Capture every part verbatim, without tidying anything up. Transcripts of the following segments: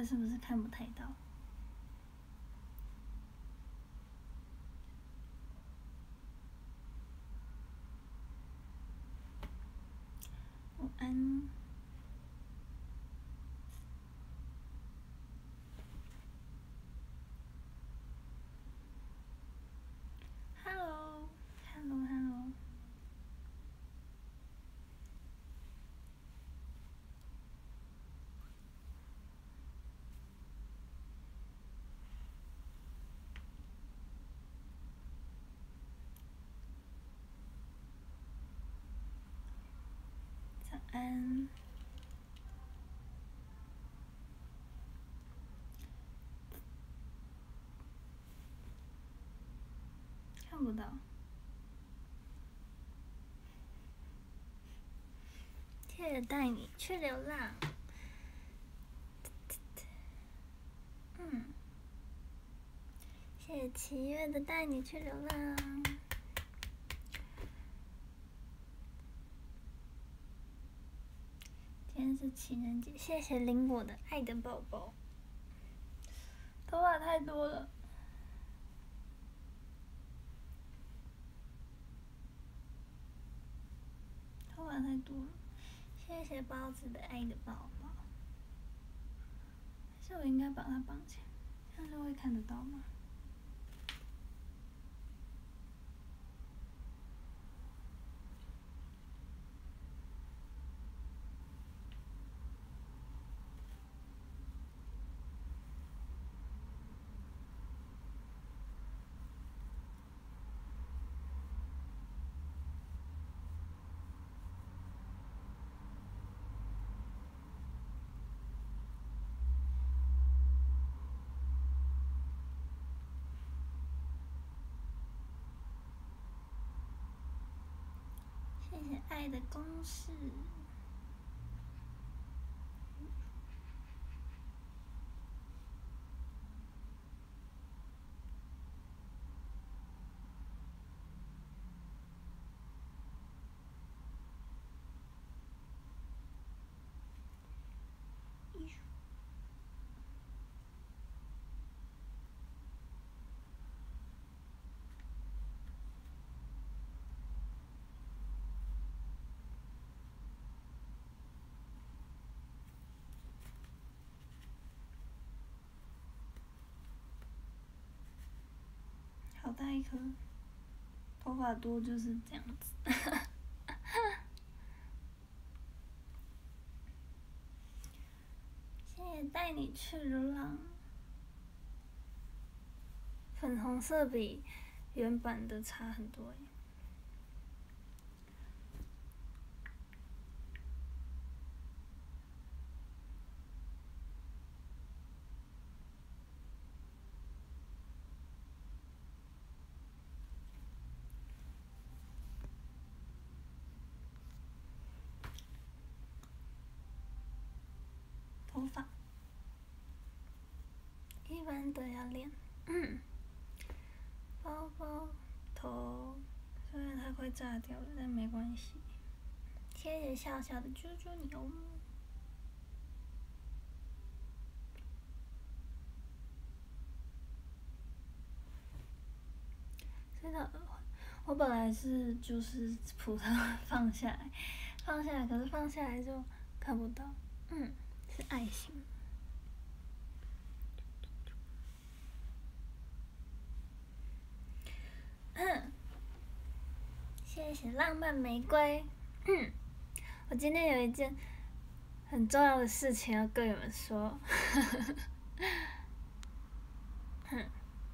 位是不是看不太到？午安。Hello，Hello，Hello。早安。看不到。谢谢带你去流浪。嗯。谢谢七月的带你去流浪。今天是情人节，谢谢领我的爱的宝宝。头发太多了。头发太多了，谢谢包子的爱的宝宝。还是我应该把它绑起来，这样就会看得到吗？谢谢爱的公式。好大一颗，头发多就是这样子。谢谢带你去流浪。粉红色比原版的差很多耶。头发一般都要练。嗯。包包头，虽然它快炸掉了，但没关系。谢谢笑笑的猪猪牛。是的，我本来是就是普通放下来，放下来，可是放下来就看不到。嗯，是爱心。嗯，谢谢浪漫玫瑰。嗯，我今天有一件很重要的事情要跟你们说。哼。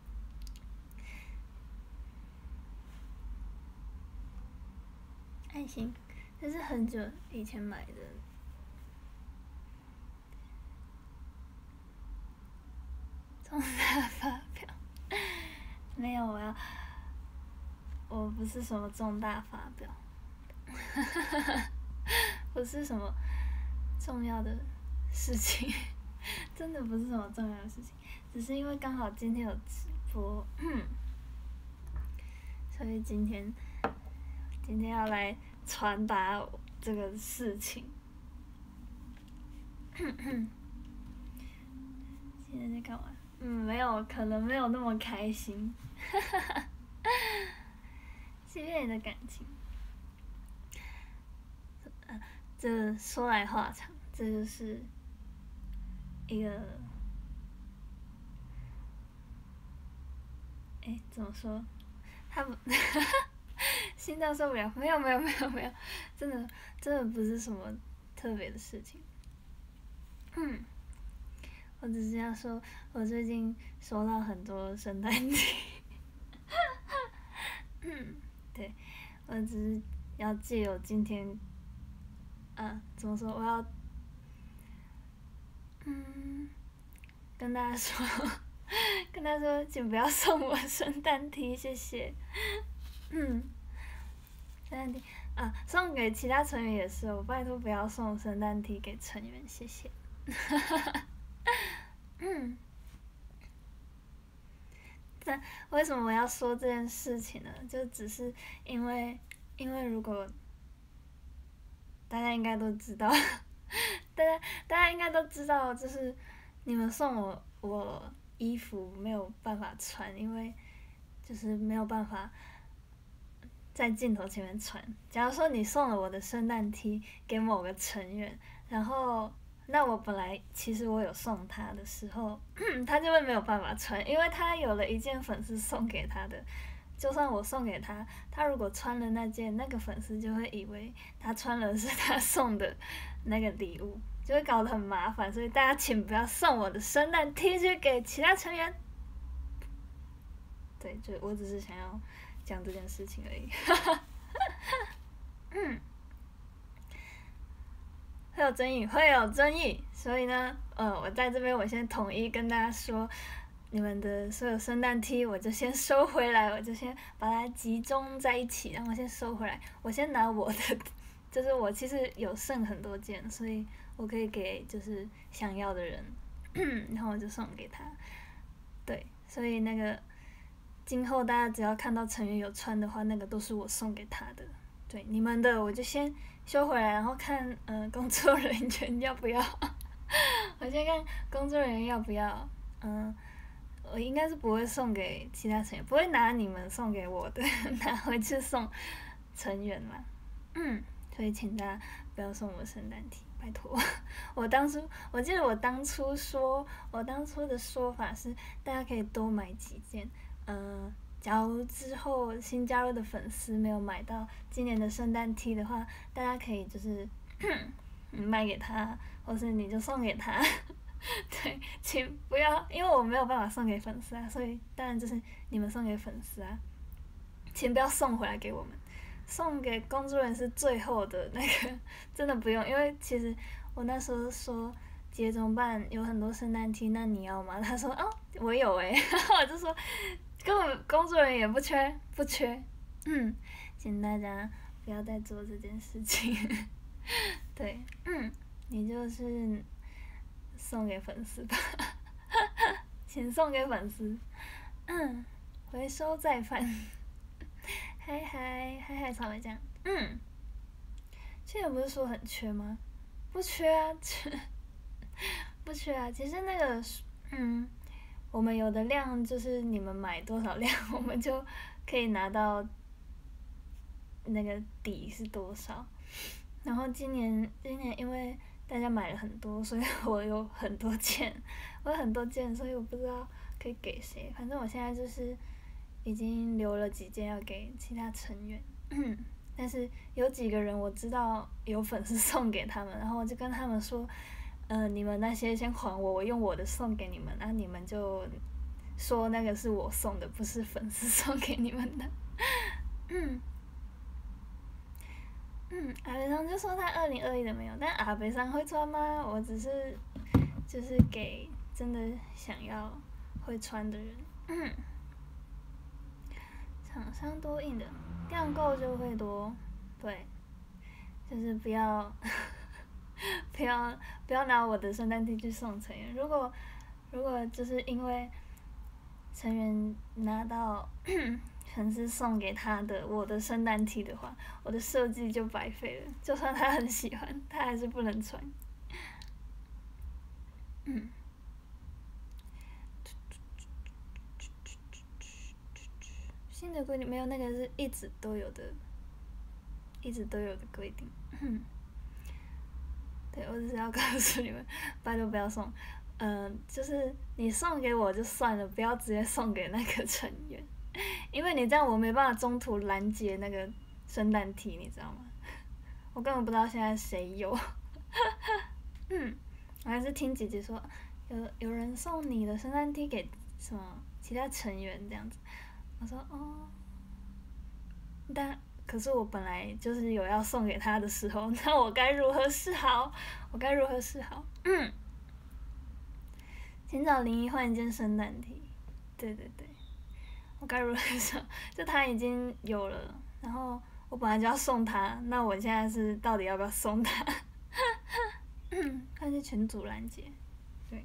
爱心，这是很久以前买的。重大发表？没有，我要，我不是什么重大发表。不是什么重要的事情，真的不是什么重要的事情，只是因为刚好今天有直播，所以今天今天要来传达这个事情。 现在在干嘛？嗯，没有，可能没有那么开心。哈哈哈。欺骗你的感情。啊，这说来话长，这就是一个，哎，怎么说？他不，心脏受不了。没有没有没有没有，真的真的不是什么特别的事情。嗯，我只是要说，我最近收到很多圣诞节。嗯，对，我只是要借由今天，啊，怎么说？我要，嗯，跟大家说，跟他说，请不要送我圣诞 T， 谢谢。嗯，圣诞 T 啊，送给其他成员也是，我拜托不要送圣诞 T 给成员，谢谢。嗯，但为什么我要说这件事情呢？就只是因为，因为如果大家应该都知道，大家大家应该都知道，就是你们送我我衣服没有办法穿，因为就是没有办法在镜头前面穿。假如说你送了我的圣诞 T 给某个成员，然后那我本来其实我有送他的时候，他就会没有办法穿，因为他有了一件粉丝送给他的。就算我送给他，他如果穿了那件，那个粉丝就会以为他穿了是他送的那个礼物，就会搞得很麻烦。所以大家请不要送我的圣诞 T 恤给其他成员。对，就我只是想要讲这件事情而已。嗯，会有争议，会有争议。所以呢，呃，我在这边我先统一跟大家说。你们的所有圣诞 T 我就先收回来，我就先把它集中在一起，然后先收回来。我先拿我的，就是我其实有剩很多件，所以我可以给就是想要的人，然后我就送给他。对，所以那个今后大家只要看到成员有穿的话，那个都是我送给他的。对，你们的我就先收回来，然后看嗯、呃、工作人员要不要，我先看工作人员要不要，嗯。我应该是不会送给其他成员，不会拿你们送给我的拿回去送成员嘛。嗯，所以请大家不要送我圣诞 T， 拜托。我当初我记得我当初说，我当初的说法是大家可以多买几件。呃，假如之后新加入的粉丝没有买到今年的圣诞 T 的话，大家可以就是卖给他，或是你就送给他。对，请不要，因为我没有办法送给粉丝啊，所以当然就是你们送给粉丝啊，请不要送回来给我们，送给工作人员是最后的那个，真的不用，因为其实我那时候说姐怎么办，有很多圣诞 T， 那你要吗？他说哦，我有诶、欸，然后我就说根本工作人员也不缺，不缺，嗯，请大家不要再做这件事情，对，嗯，你就是。送给粉丝吧，请送给粉丝。嗯，回收再犯。嗨嗨嗨嗨，草莓酱。嗯，现在不是说很缺吗？不缺啊，缺不缺啊。其实那个，嗯，我们有的量就是你们买多少量，我们就可以拿到那个底是多少。然后今年，今年因为。大家买了很多，所以我有很多件，我有很多件，所以我不知道可以给谁。反正我现在就是已经留了几件要给其他成员，但是有几个人我知道有粉丝送给他们，然后我就跟他们说，呃，你们那些先还我，我用我的送给你们，然后你们就说那个是我送的，不是粉丝送给你们的。嗯。嗯，阿北桑就说他二零二一的没有，但阿北桑会穿吗？我只是就是给真的想要会穿的人。嗯，厂商多印的，量够就会多，对，就是不要不要不要拿我的圣诞 T 去送成员。如果如果就是因为成员拿到。粉丝送给他的我的圣诞 T 的话，我的设计就白费了。就算他很喜欢，他还是不能穿。嗯， 新的规定没有，那个是一直都有的，一直都有的规定。嗯，对，我只是要告诉你们，拜托不要送。嗯、呃，就是你送给我就算了，不要直接送给那个成员，因为你这样我没办法中途拦截那个圣诞 T， 你知道吗？我根本不知道现在谁有。嗯，我还是听姐姐说，有有人送你的圣诞 T 给什么其他成员这样子。我说哦，但可是我本来就是有要送给他的时候，那我该如何是好？我该如何是好？嗯，请找林一换一件圣诞 T。对对对，我该如何是好？就他已经有了，然后我本来就要送他，那我现在是到底要不要送他？看是群主拦截，对，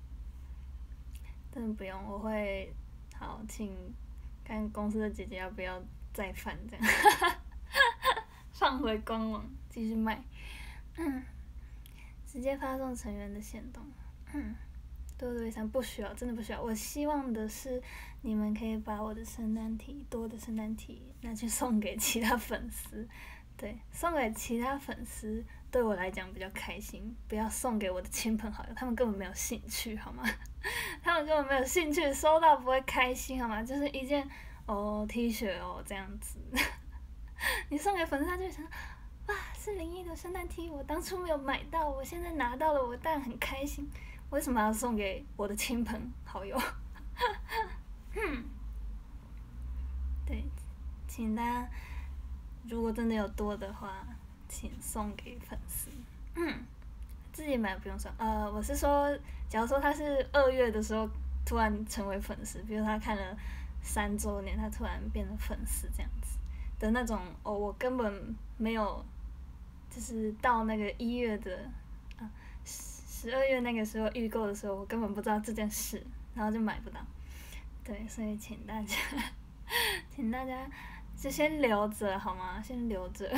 真的不用，我会好请看公司的姐姐要不要再犯这样，放回官网继续卖，嗯，直接发送成员的限动，嗯，多多益善不需要，真的不需要。我希望的是你们可以把我的圣诞体多的圣诞体拿去送给其他粉丝，对，送给其他粉丝对我来讲比较开心，不要送给我的亲朋好友，他们根本没有兴趣，好吗？他们根本没有兴趣，收到不会开心，好吗？就是一件哦 T 恤哦这样子，你送给粉丝，他就会想，哇，是林一的圣诞 T， 我当初没有买到，我现在拿到了，我当然很开心。为什么要送给我的亲朋好友？嗯，对，请大家如果真的有多的话，请送给粉丝。嗯，自己买不用送。呃，我是说，假如说他是二月的时候突然成为粉丝，比如他看了三周年，他突然变成粉丝这样子的那种，哦，我根本没有，就是到那个一月的啊。十二月那个时候预购的时候，我根本不知道这件事，然后就买不到。对，所以请大家，请大家就先留着好吗？先留着。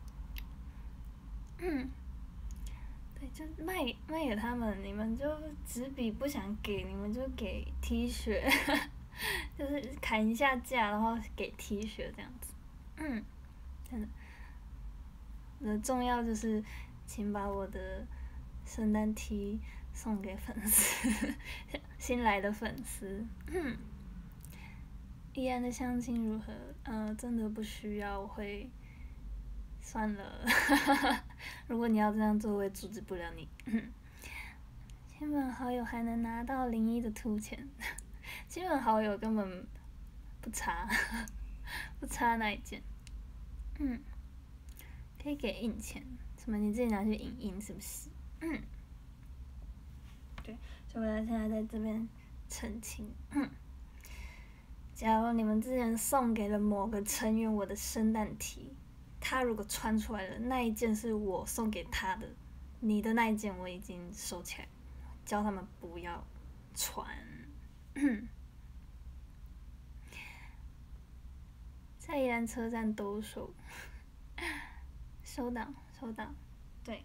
嗯，对，就卖卖给他们，你们就纸笔不想给，你们就给 T 恤，就是砍一下价，然后给 T 恤这样子。嗯，真的，那重要就是请把我的圣诞 T 送给粉丝，新来的粉丝。嗯，依然的相亲如何？嗯、呃，真的不需要，我会算了。如果你要这样做，我也阻止不了你。亲朋好友还能拿到零一的图钱，亲朋好友根本不差，不差那一件。嗯，可以给印钱，什么你自己拿去影印是不是？嗯，对，所以我现在在这边澄清。嗯，假如你们之前送给了某个成员我的圣诞 T， 他如果穿出来了，那一件是我送给他的，你的那一件我已经收起来，叫他们不要穿。在宜兰车站兜售，收到收到，对。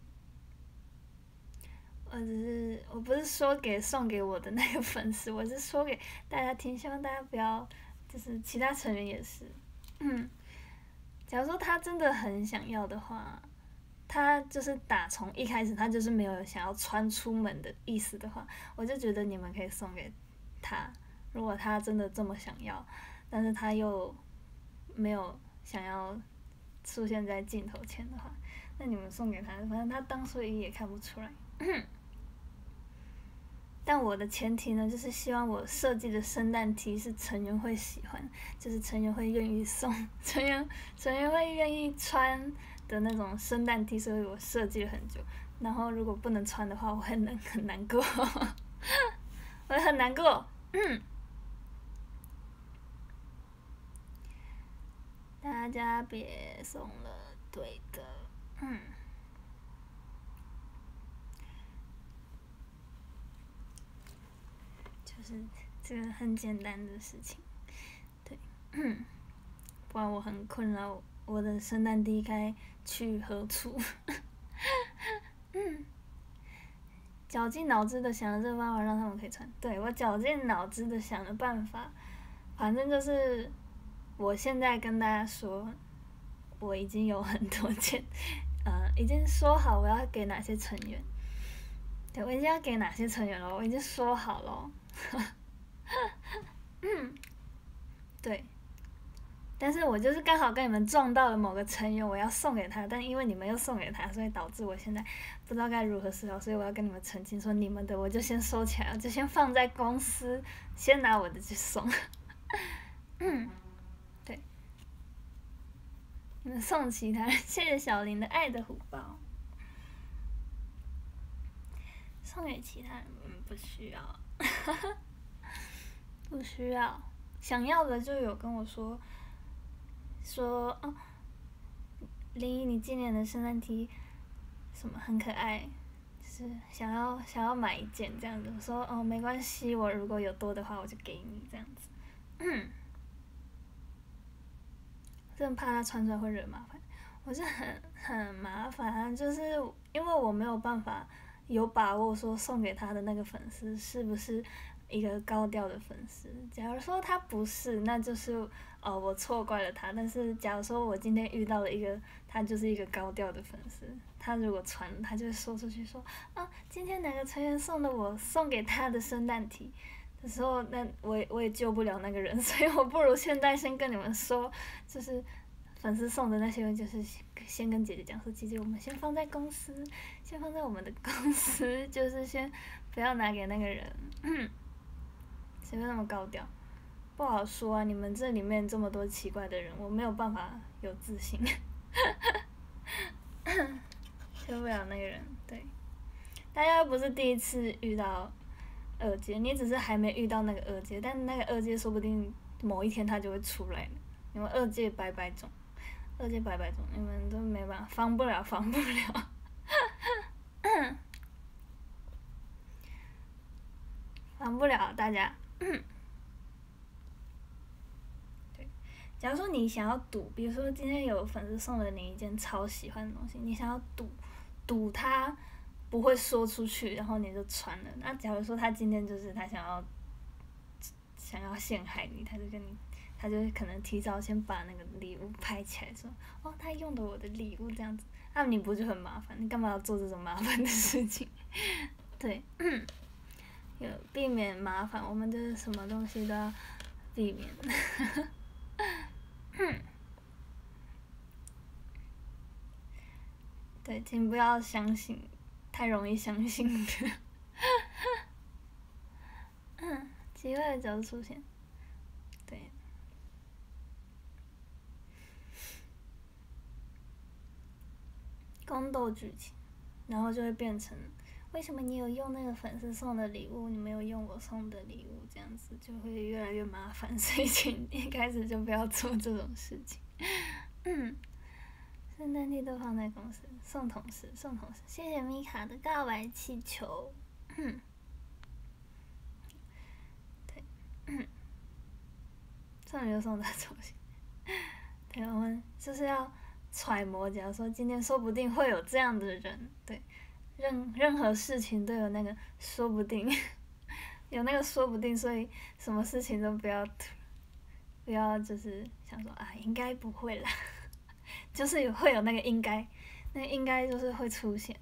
我只是我不是说给送给我的那个粉丝，我是说给大家听，希望大家不要，就是其他成员也是，嗯，假如说他真的很想要的话，他就是打从一开始他就是没有想要穿出门的意思的话，我就觉得你们可以送给他。如果他真的这么想要，但是他又没有想要出现在镜头前的话，那你们送给他，反正他当初也看不出来。但我的前提呢，就是希望我设计的圣诞 T 是成员会喜欢，就是成员会愿意送，成员成员会愿意穿的那种圣诞 T， 所以我设计了很久。然后如果不能穿的话，我会很很难过，我会很难过。嗯，大家别送了，对的，嗯。就是这个很简单的事情，对，不然我很困扰，我的圣诞 T 该去何处？嗯，绞尽脑汁的想了这个办法让他们可以穿，对，我绞尽脑汁的想了办法，反正就是我现在跟大家说，我已经有很多件，呃，已经说好我要给哪些成员。对，我已经要给哪些成员了，我已经说好了。嗯，对。但是我就是刚好跟你们撞到了某个成员，我要送给他，但因为你们又送给他，所以导致我现在不知道该如何是好，所以我要跟你们澄清说，你们的我就先收起来了，就先放在公司，先拿我的去送。嗯，对，你们送其他人，谢谢小林的爱的虎包，送给其他人，嗯，不需要，不需要，想要的就有跟我说。说哦，林一，你今年的圣诞 T 什么很可爱，就是想要想要买一件这样子。我说哦，没关系，我如果有多的话，我就给你这样子。嗯，真的怕他穿出来会惹麻烦。我是很很麻烦，就是因为我没有办法有把握说送给他的那个粉丝是不是一个高调的粉丝。假如说他不是，那就是哦我错怪了他。但是假如说我今天遇到了一个他就是一个高调的粉丝，他如果传，他就会说出去说啊，今天哪个成员送了我送给他的圣诞体的时候，那我也我也救不了那个人，所以我不如现在先跟你们说，就是粉丝送的那些，就是先跟姐姐讲说，姐姐我们先放在公司，先放在我们的公司，就是先不要拿给那个人。嗯，谁会那么高调？不好说啊！你们这里面这么多奇怪的人，我没有办法有自信，救不了那个人。对，大家又不是第一次遇到二阶，你只是还没遇到那个二阶，但那个二阶说不定某一天他就会出来了。你们二阶百百种，二阶百百种，你们都没办法，防不了，防不了。防不了大家。对，假如说你想要赌，比如说今天有粉丝送了你一件超喜欢的东西，你想要赌，赌他不会说出去，然后你就传了。那假如说他今天就是他想要想要陷害你，他就跟你，他就可能提早先把那个礼物拍起来，说哦他用的我的礼物这样子，那你不就很麻烦？你干嘛要做这种麻烦的事情？对。有避免麻烦，我们就是什么东西都要避免。对，请不要相信，太容易相信的。嗯，机会的角度出现，对。宫斗剧情，然后就会变成。为什么你有用那个粉丝送的礼物，你没有用我送的礼物？这样子就会越来越麻烦，所以请一开始就不要做这种事情。嗯，圣诞节都放在公司，送同事，送同事。谢谢米卡的告白气球。嗯，对，嗯，送你就送他东西。对，我们就是要揣摩，假如说今天说不定会有这样的人，对。任任何事情都有那个说不定，有那个说不定，所以什么事情都不要，不要就是想说啊，应该不会啦，就是有会有那个应该，那个应该就是会出现。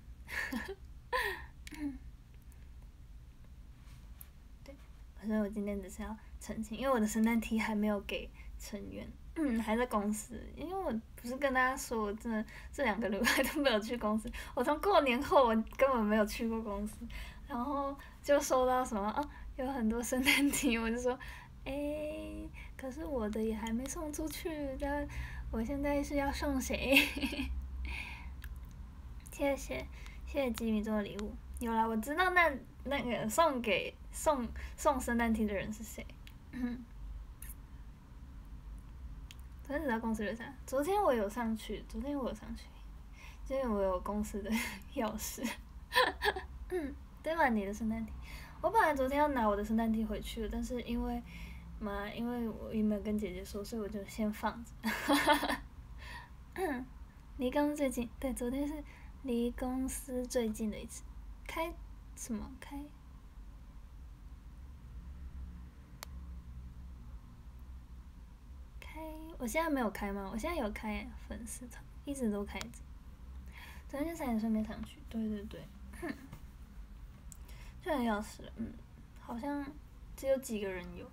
对，所以我今天只是要澄清，因为我的圣诞 T 还没有给成员。嗯，还在公司，因为我不是跟大家说，我真的这两个礼拜都没有去公司。我从过年后，我根本没有去过公司，然后就收到什么啊，有很多圣诞题，我就说，诶，可是我的也还没送出去，但我现在是要送谁？谢谢，谢谢吉米做的礼物。有啦，我知道那那个送给送送圣诞题的人是谁。嗯。昨天只在公司留下，昨天我有上去，昨天我有上去，因为我有公司的钥匙。嗯，对吧？你的圣诞 T， 我本来昨天要拿我的圣诞 T 回去的，但是因为嘛，因为我也没有跟姐姐说，所以我就先放着。嗯，离公司最近，对，昨天是离公司最近的一次，开什么开？ 开，我现在没有开吗？我现在有开粉丝团，一直都开着。昨天就差点顺便上去，对对对，哼，就很钥匙了，嗯，好像只有几个人有。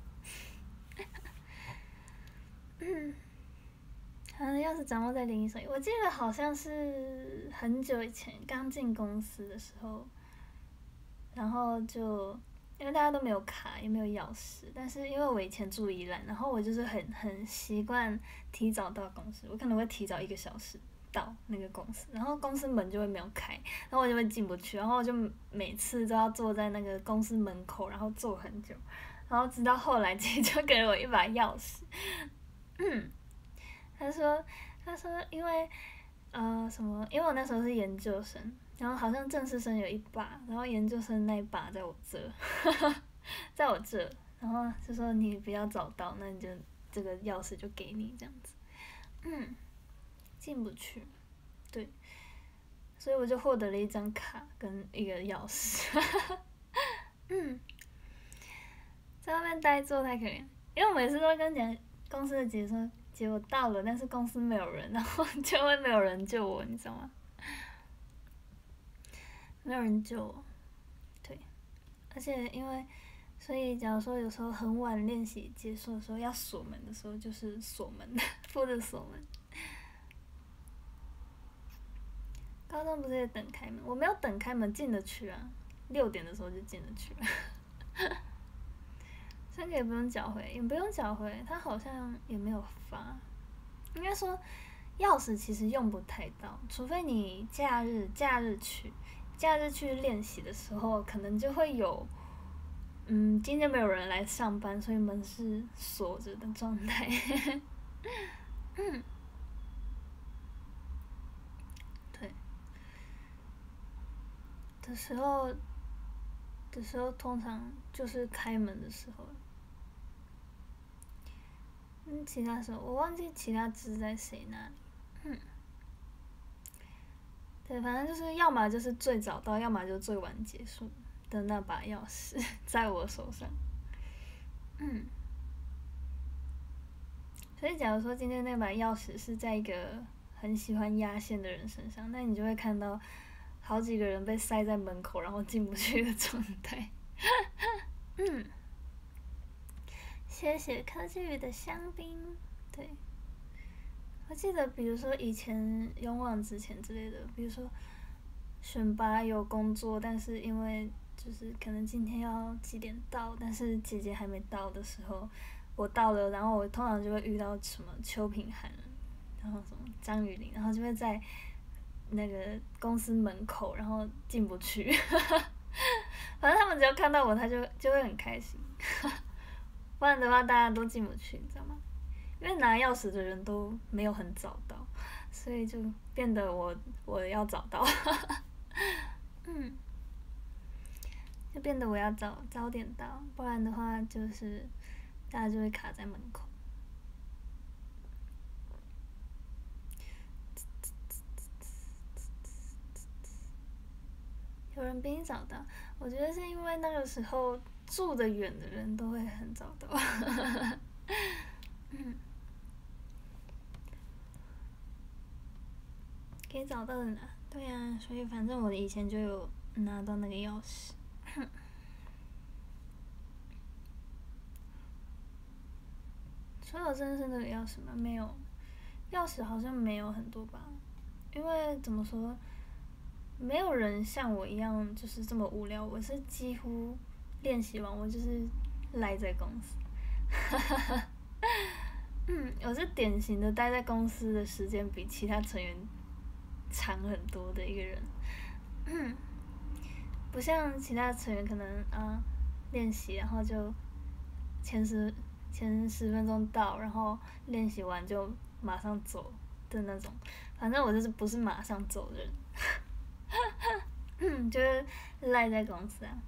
嗯，他的钥匙掌握在另一手里，我记得好像是很久以前刚进公司的时候，然后就因为大家都没有卡，也没有钥匙，但是因为我以前住宜兰，然后我就是很很习惯提早到公司，我可能会提早一个小时到那个公司，然后公司门就会没有开，然后我就会进不去，然后我就每次都要坐在那个公司门口，然后坐很久，然后直到后来姐就给了我一把钥匙，嗯，他说他说因为呃什么，因为我那时候是研究生。然后好像正式生有一把，然后研究生那一把在我这，在我这，然后就说你比较早到，那你就这个钥匙就给你这样子，嗯，进不去，对，所以我就获得了一张卡跟一个钥匙，嗯，在外面待坐太可怜，因为我每次都跟讲公司的姐说，姐我到了，但是公司没有人，然后就会没有人救我，你知道吗？没有人救我，对，而且因为，所以假如说有时候很晚练习结束的时候要锁门的时候，就是锁门，负责锁门。高中不是也等开门？我没有等开门进得去啊，六点的时候就进得去了。这个也不用缴回，也不用缴回，他好像也没有发。应该说，钥匙其实用不太到，除非你假日假日去。假日去练习的时候，可能就会有，嗯，今天没有人来上班，所以门是锁着的状态。嗯，对，的时候，的时候通常就是开门的时候。嗯，其他时候我忘记其他字在谁那里。嗯。对，反正就是要么就是最早到，要么就最晚结束的那把钥匙在我手上。嗯，所以假如说今天那把钥匙是在一个很喜欢压线的人身上，那你就会看到好几个人被塞在门口，然后进不去的状态。嗯，谢谢科技语的香槟。对。我记得，比如说以前勇往直前之类的，比如说选拔有工作，但是因为就是可能今天要几点到，但是姐姐还没到的时候，我到了，然后我通常就会遇到什么邱品涵，然后什么张雨玲，然后就会在那个公司门口，然后进不去，反正他们只要看到我，他就就会很开心，不然的话大家都进不去，你知道吗？因为拿钥匙的人都没有很早到，所以就变得我我要早到，嗯，就变得我要早早点到，不然的话就是大家就会卡在门口。有人比你早到，我觉得是因为那个时候住得远的人都会很早到，嗯。给找到的拿，对呀、啊，所以反正我以前就有拿到那个钥匙。所有真是那个钥匙吗？没有，钥匙好像没有很多吧，因为怎么说，没有人像我一样就是这么无聊。我是几乎练习完，我就是赖在公司。嗯，我是典型的待在公司的时间比其他成员长很多的一个人，嗯，不像其他成员可能啊练习，然后就前十前十分钟到，然后练习完就马上走的那种。反正我就是不是马上走的人，嗯，就是赖在公司啊。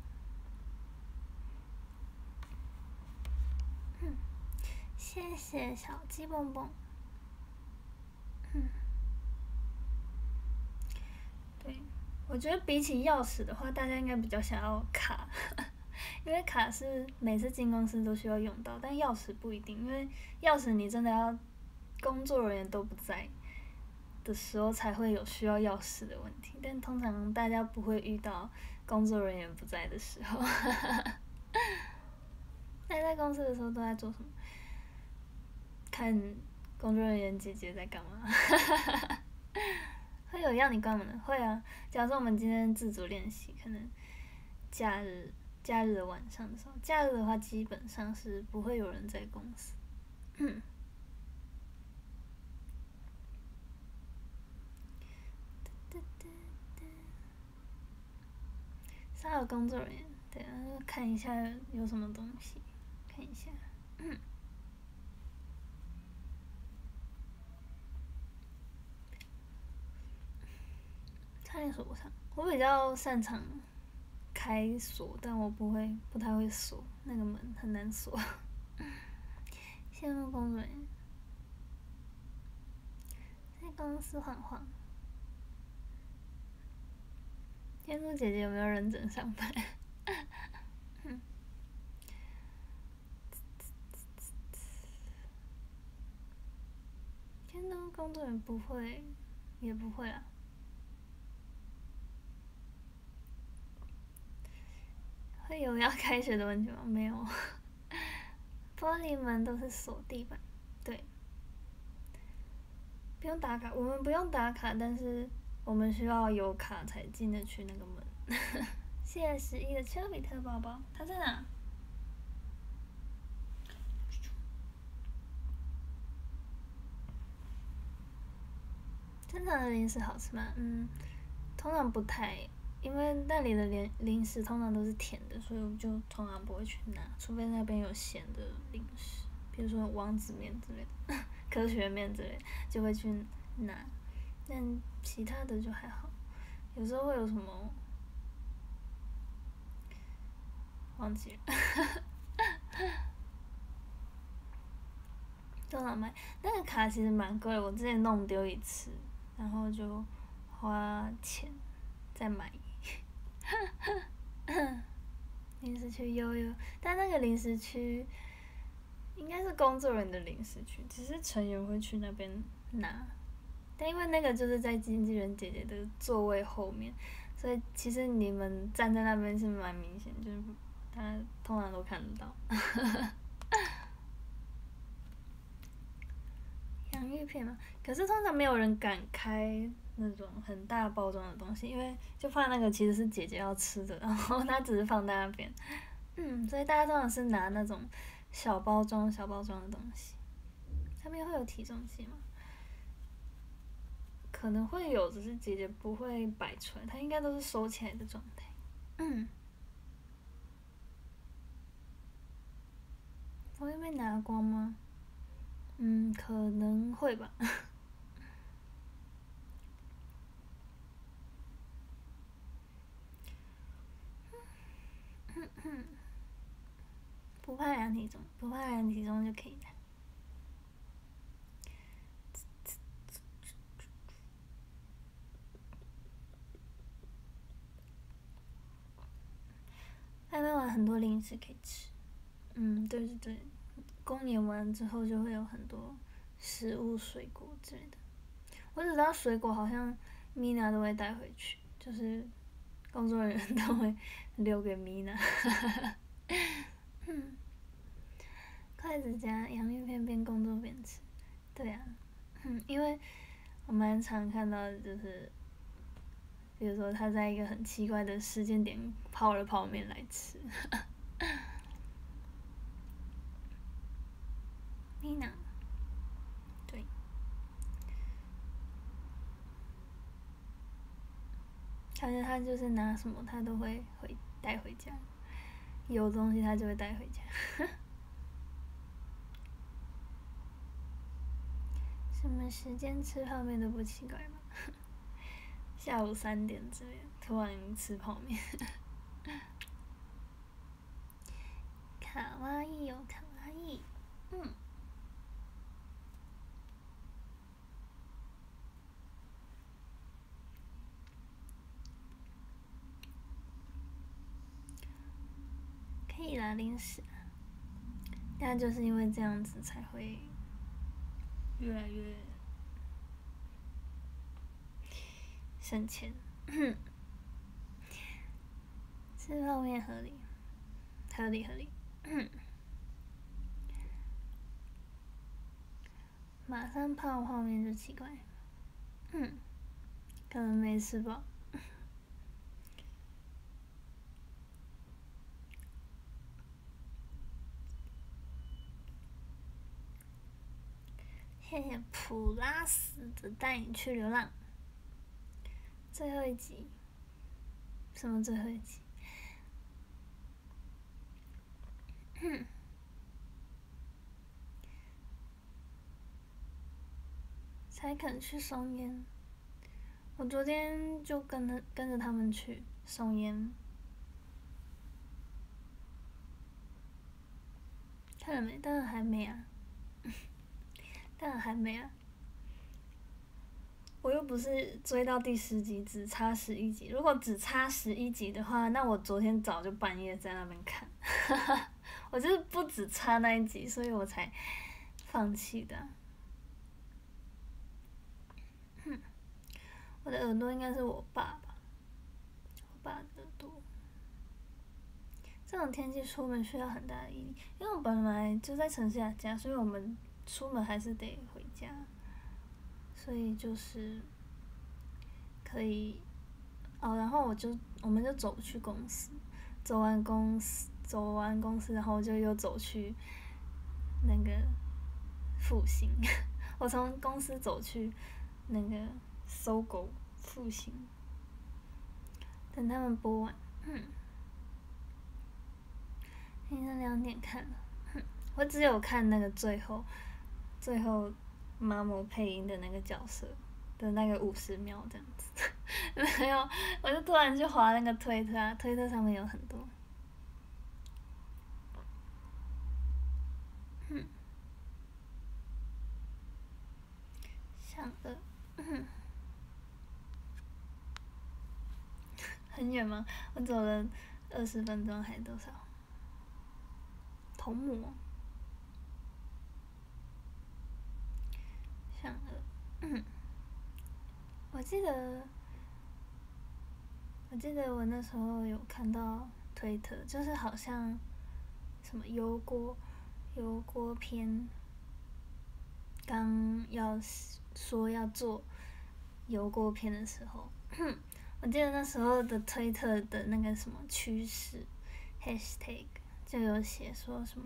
嗯，谢谢小鸡蹦蹦。嗯。对，我觉得比起钥匙的话，大家应该比较想要卡， 因为卡是每次进公司都需要用到，但钥匙不一定，因为钥匙你真的要工作人员都不在的时候才会有需要钥匙的问题，但通常大家不会遇到工作人员不在的时候。那在公司的时候都在做什么？看工作人员姐姐在干嘛？会有要你干嘛的？会啊。假如说我们今天自主练习，可能假日假日的晚上的时候，假日的话基本上是不会有人在公司。嗯。稍有工作人员，对啊，看一下有什么东西，看一下。嗯。差点锁不上，我比较擅长开锁，但我不会，不太会锁那个门，很难锁。羡慕工作人员，在公司晃晃。天珠姐姐有没有认真上班？嗯。天珠工作人员不会，也不会啊。会有要开学的问题吗？没有。玻璃门都是锁地板，对。不用打卡，我们不用打卡，但是我们需要有卡才进得去那个门。谢谢十一的丘比特包包，它在哪？正常的零食好吃吗？嗯，通常不太，因为那里的零零食通常都是甜的，所以我就通常不会去拿，除非那边有咸的零食，比如说王子面之类的，科学面之类的，就会去拿。但其他的就还好，有时候会有什么忘记了。多少买？那个卡其实蛮贵的，我之前弄丢一次，然后就花钱再买。零食区悠悠，但那个零食区应该是工作人员的零食区，只是成员会去那边拿。但因为那个就是在经纪人姐姐的座位后面，所以其实你们站在那边是蛮明显，就是大家通常都看得到。洋芋片嘛，可是通常没有人敢开那种很大包装的东西，因为就怕那个其实是姐姐要吃的，然后她只是放在那边。嗯，所以大家通常是拿那种小包装、小包装的东西。上面会有体重计吗？可能会有，只是姐姐不会摆出来，她应该都是收起来的状态。嗯。我会被拿光吗？嗯，可能会吧。不怕量体重，不怕量体重就可以了。拍卖完很多零食可以吃。嗯，对对对，公演完之后就会有很多食物、水果之类的。我只知道水果好像米娜都会带回去，就是工作人员都会留给米娜。嗯，筷子夹洋芋片边工作边吃，对啊，嗯，因为我蛮常看到的就是，比如说他在一个很奇怪的时间点泡了泡面来吃。米娜，对，感觉他就是拿什么他都会回带回家，有东西他就会带回家。什么时间吃泡面都不奇怪吧？下午三点之类的，突然吃泡面。卡哇伊有卡哇伊，嗯。可可以啦，零食。但就是因为这样子才会越来越省钱。吃泡面合理，合理合理。马上泡泡面就奇怪。嗯，可能没吃饱。谢谢普拉斯的带你去流浪。最后一集，什么最后一集？才肯去松烟。我昨天就跟着跟着他们去松烟，看了没？当然还没啊，当然还没啊。我又不是追到第十集，只差十一集。如果只差十一集的话，那我昨天早就半夜在那边看。我就是不只差那一集，所以我才放弃的。哼，我的耳朵应该是我爸吧，我爸的耳朵。这种天气出门需要很大的毅力，因为我本来就在城市雅家，所以我们出门还是得回家。所以就是可以哦，然后我就我们就走去公司，走完公司走完公司，然后就又走去那个复兴。我从公司走去那个搜狗复兴，等他们播完。嗯，凌晨两点看了，哼，我只有看那个最后，最后。妈妈配音的那个角色的那个五十秒这样子，没有，我就突然去滑那个推特啊，推特上面有很多。嗯，想的，嗯，很远吗？我走了二十分钟还多少？头模。想了，嗯，我记得，我记得我那时候有看到推特，就是好像什么油锅油锅篇，刚要说要做油锅篇的时候，我记得那时候的推特的那个什么趋势 hashtag 就有写说什么，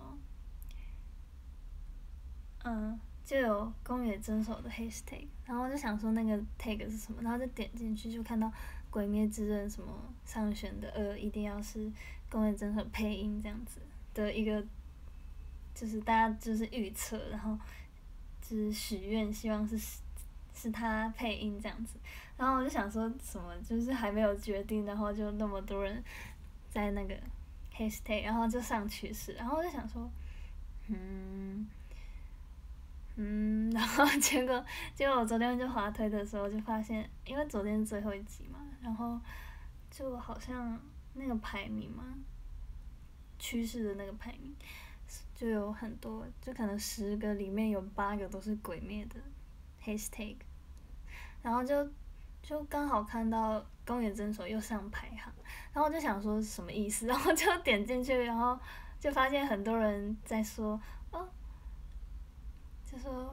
嗯。就有宫野真守的 hashtag， 然后我就想说那个 tag 是什么，然后就点进去就看到《鬼灭之刃》什么上选的二一定要是宫野真守配音这样子的一个，就是大家就是预测，然后就是许愿希望是是他配音这样子，然后我就想说什么就是还没有决定，然后就那么多人在那个 hashtag， 然后就上趋势，然后我就想说，嗯。嗯，然后结果结果我昨天就滑推的时候就发现，因为昨天是最后一集嘛，然后就好像那个排名嘛，趋势的那个排名就有很多，就可能十个里面有八个都是鬼灭的 hashtag， 然后就就刚好看到宫野真守又上排行，然后我就想说什么意思，然后就点进去，然后就发现很多人在说，哦。就说，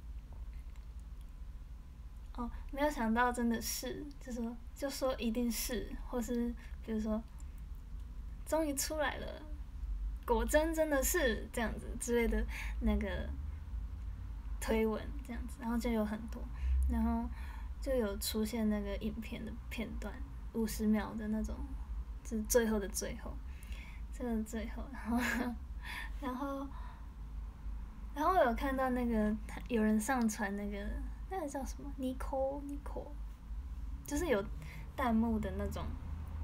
哦，没有想到真的是，就说就说一定是，或是比如说，终于出来了，果真真的是这样子之类的那个推文这样子，然后就有很多，然后就有出现那个影片的片段，五十秒的那种，就是最后的最后，这个最后，然后然后。然后我有看到那个有人上传那个那个叫什么 Nico Nico， 就是有弹幕的那种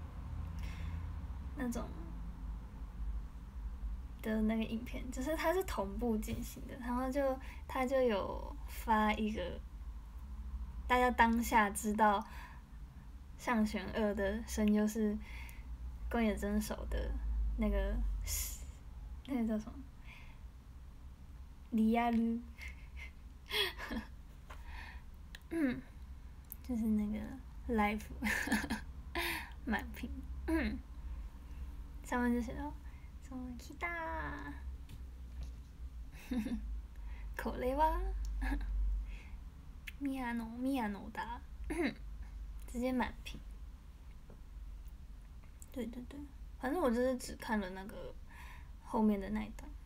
那种的那个影片，就是它是同步进行的，然后就他就有发一个大家当下知道上弦二的声优是宫野真守的那个那个叫什么？里亚鲁，嗯，就是那个 life 满屏，嗯，上面就写到什么 kita，これは宮野宮野だ，直接满屏。对对对，反正我就是只看了那个后面的那一段。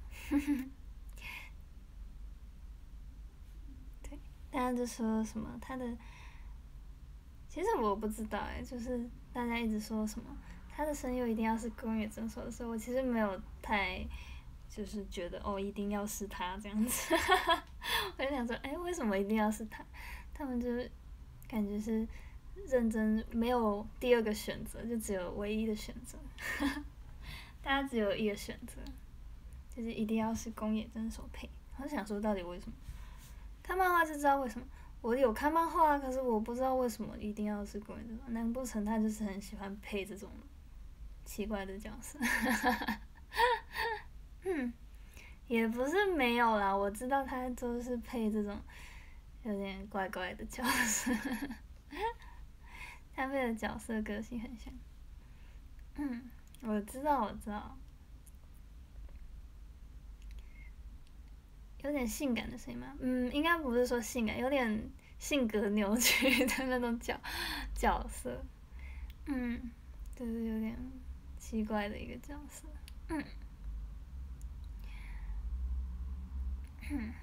对，大家就说什么他的，其实我不知道哎、欸，就是大家一直说什么他的声优一定要是宫野真守的时候，我其实没有太就是觉得哦一定要是他这样子。我就想说，哎、欸，为什么一定要是他？他们就是感觉是认真，没有第二个选择，就只有唯一的选择。大家只有一个选择，就是一定要是宫野真守配。我就想说，到底为什么？看漫画就知道为什么。我有看漫画，可是我不知道为什么一定要是宫野真守。难不成他就是很喜欢配这种奇怪的角色？嗯，也不是没有啦，我知道他都是配这种有点怪怪的角色。他配的角色个性很像。嗯，我知道，我知道。有点性感的声音吗？嗯，应该不是说性感，有点性格扭曲的那种角角色。嗯，就是有点奇怪的一个角色。嗯。嗯。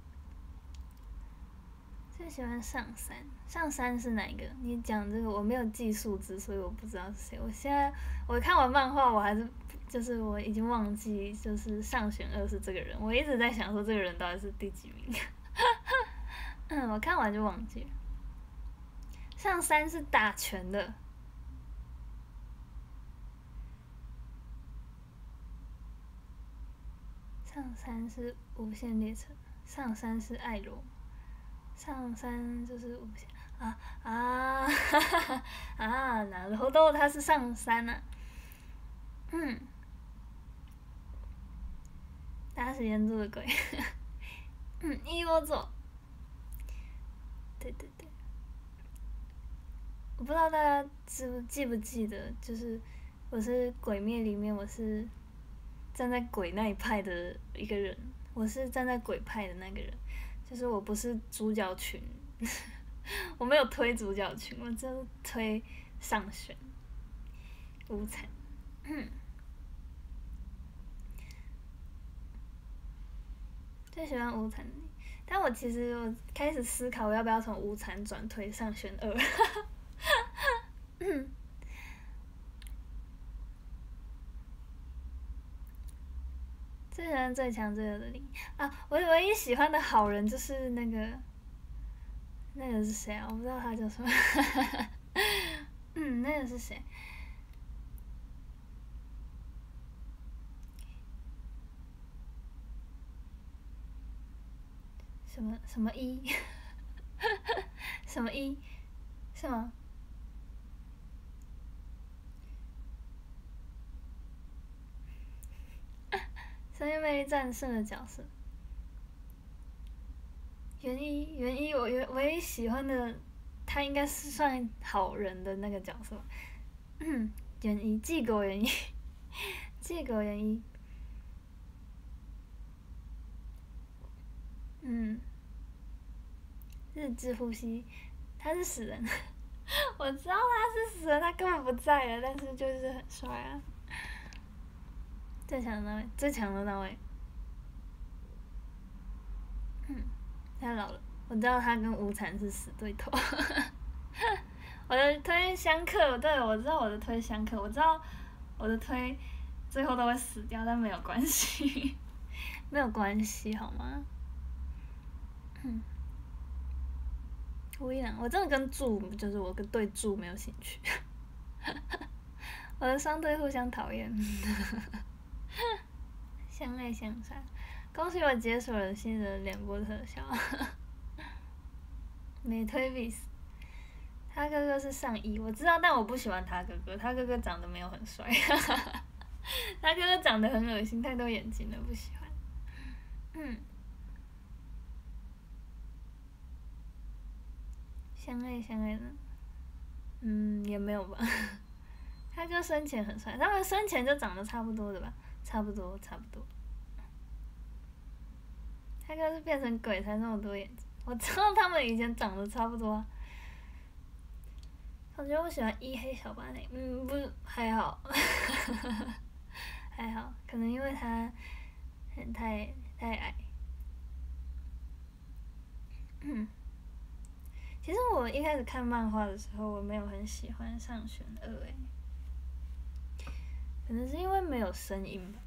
最喜欢上山，上山是哪一个？你讲这个我没有记数字，所以我不知道是谁。我现在我看完漫画，我还是就是我已经忘记，就是上弦二是这个人。我一直在想说这个人到底是第几名。嗯，我看完就忘记了。上山是打拳的。上山是无限列车，上山是爱罗。上山就是无限啊啊哈哈啊！なるほど，他是上山啊。嗯，打死岩柱的鬼。嗯，一窝座。对对对。我不知道大家记不记不记得，就是我是鬼灭里面我是站在鬼那一派的一个人，我是站在鬼派的那个人。就是我不是主角群，我没有推主角群，我就推上弦无惨。嗯，最喜欢无惨的你，但我其实我开始思考，我要不要从无惨转推上弦二。嗯。最喜欢最强最有的你啊！我唯一喜欢的好人就是那个，那个是谁啊？我不知道他叫什么。嗯，那个是谁？什么什么一？什么一？是吗？声优魅力战胜的角色。原一原一，我唯一喜欢的，他应该是算好人的那个角色。嗯，原一寄狗原一，寄狗原一。嗯。日之呼吸，他是死人。我知道他是死人，他根本不在了，但是就是很帅啊。最强的那位，最强的那位。嗯，太老了，我知道他跟无惨是死对头。我的推香客，对，我知道我的推香客，我知道我的推最后都会死掉，但没有关系。没有关系好吗？嗯。无一郎，我真的跟柱，就是我跟对柱没有兴趣。我的双推互相讨厌。相爱相杀，恭喜我解锁了新的脸部特效。美推 vis， 他哥哥是上一，我知道，但我不喜欢他哥哥，他哥哥长得没有很帅。 他哥哥长得很恶心，太多眼睛了，不喜欢。嗯。相爱相爱的，嗯，也没有吧。他哥生前很帅，他们生前就长得差不多的吧，差不多差不多。他哥是变成鬼才那么多眼睛，我知道他们以前长得差不多、啊。我觉得我喜欢一黑小芭蕾，嗯，不是还好，还好，可能因为他很太太矮。嗯。其实我一开始看漫画的时候，我没有很喜欢上弦二诶，可能是因为没有声音吧，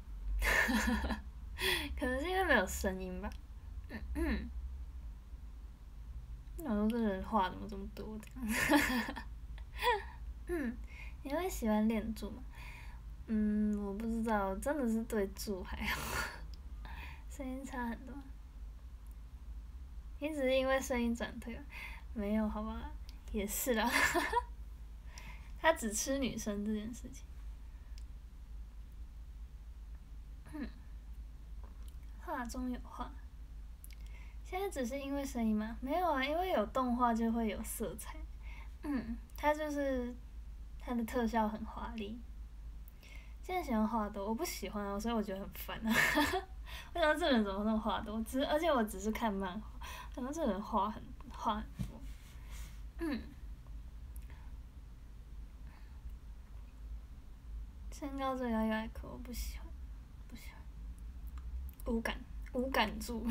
可能是因为没有声音吧。嗯嗯。我说这人话怎么这么多的？嗯，你会喜欢恋柱吗？嗯，我不知道，真的是对柱还好，声音差很多。你只是因为声音转退了，没有好吧？也是啦，他只吃女生这件事情。嗯，画中有画。现在只是因为声音吗？没有啊，因为有动画就会有色彩。嗯，它就是它的特效很华丽。现在喜欢画多，我不喜欢啊，所以我觉得很烦啊。我想这人怎么那么画多？只而且我只是看漫画，想到这人画很画很多。嗯。身高最高一百克，我不喜欢，不喜欢。无感，无感住。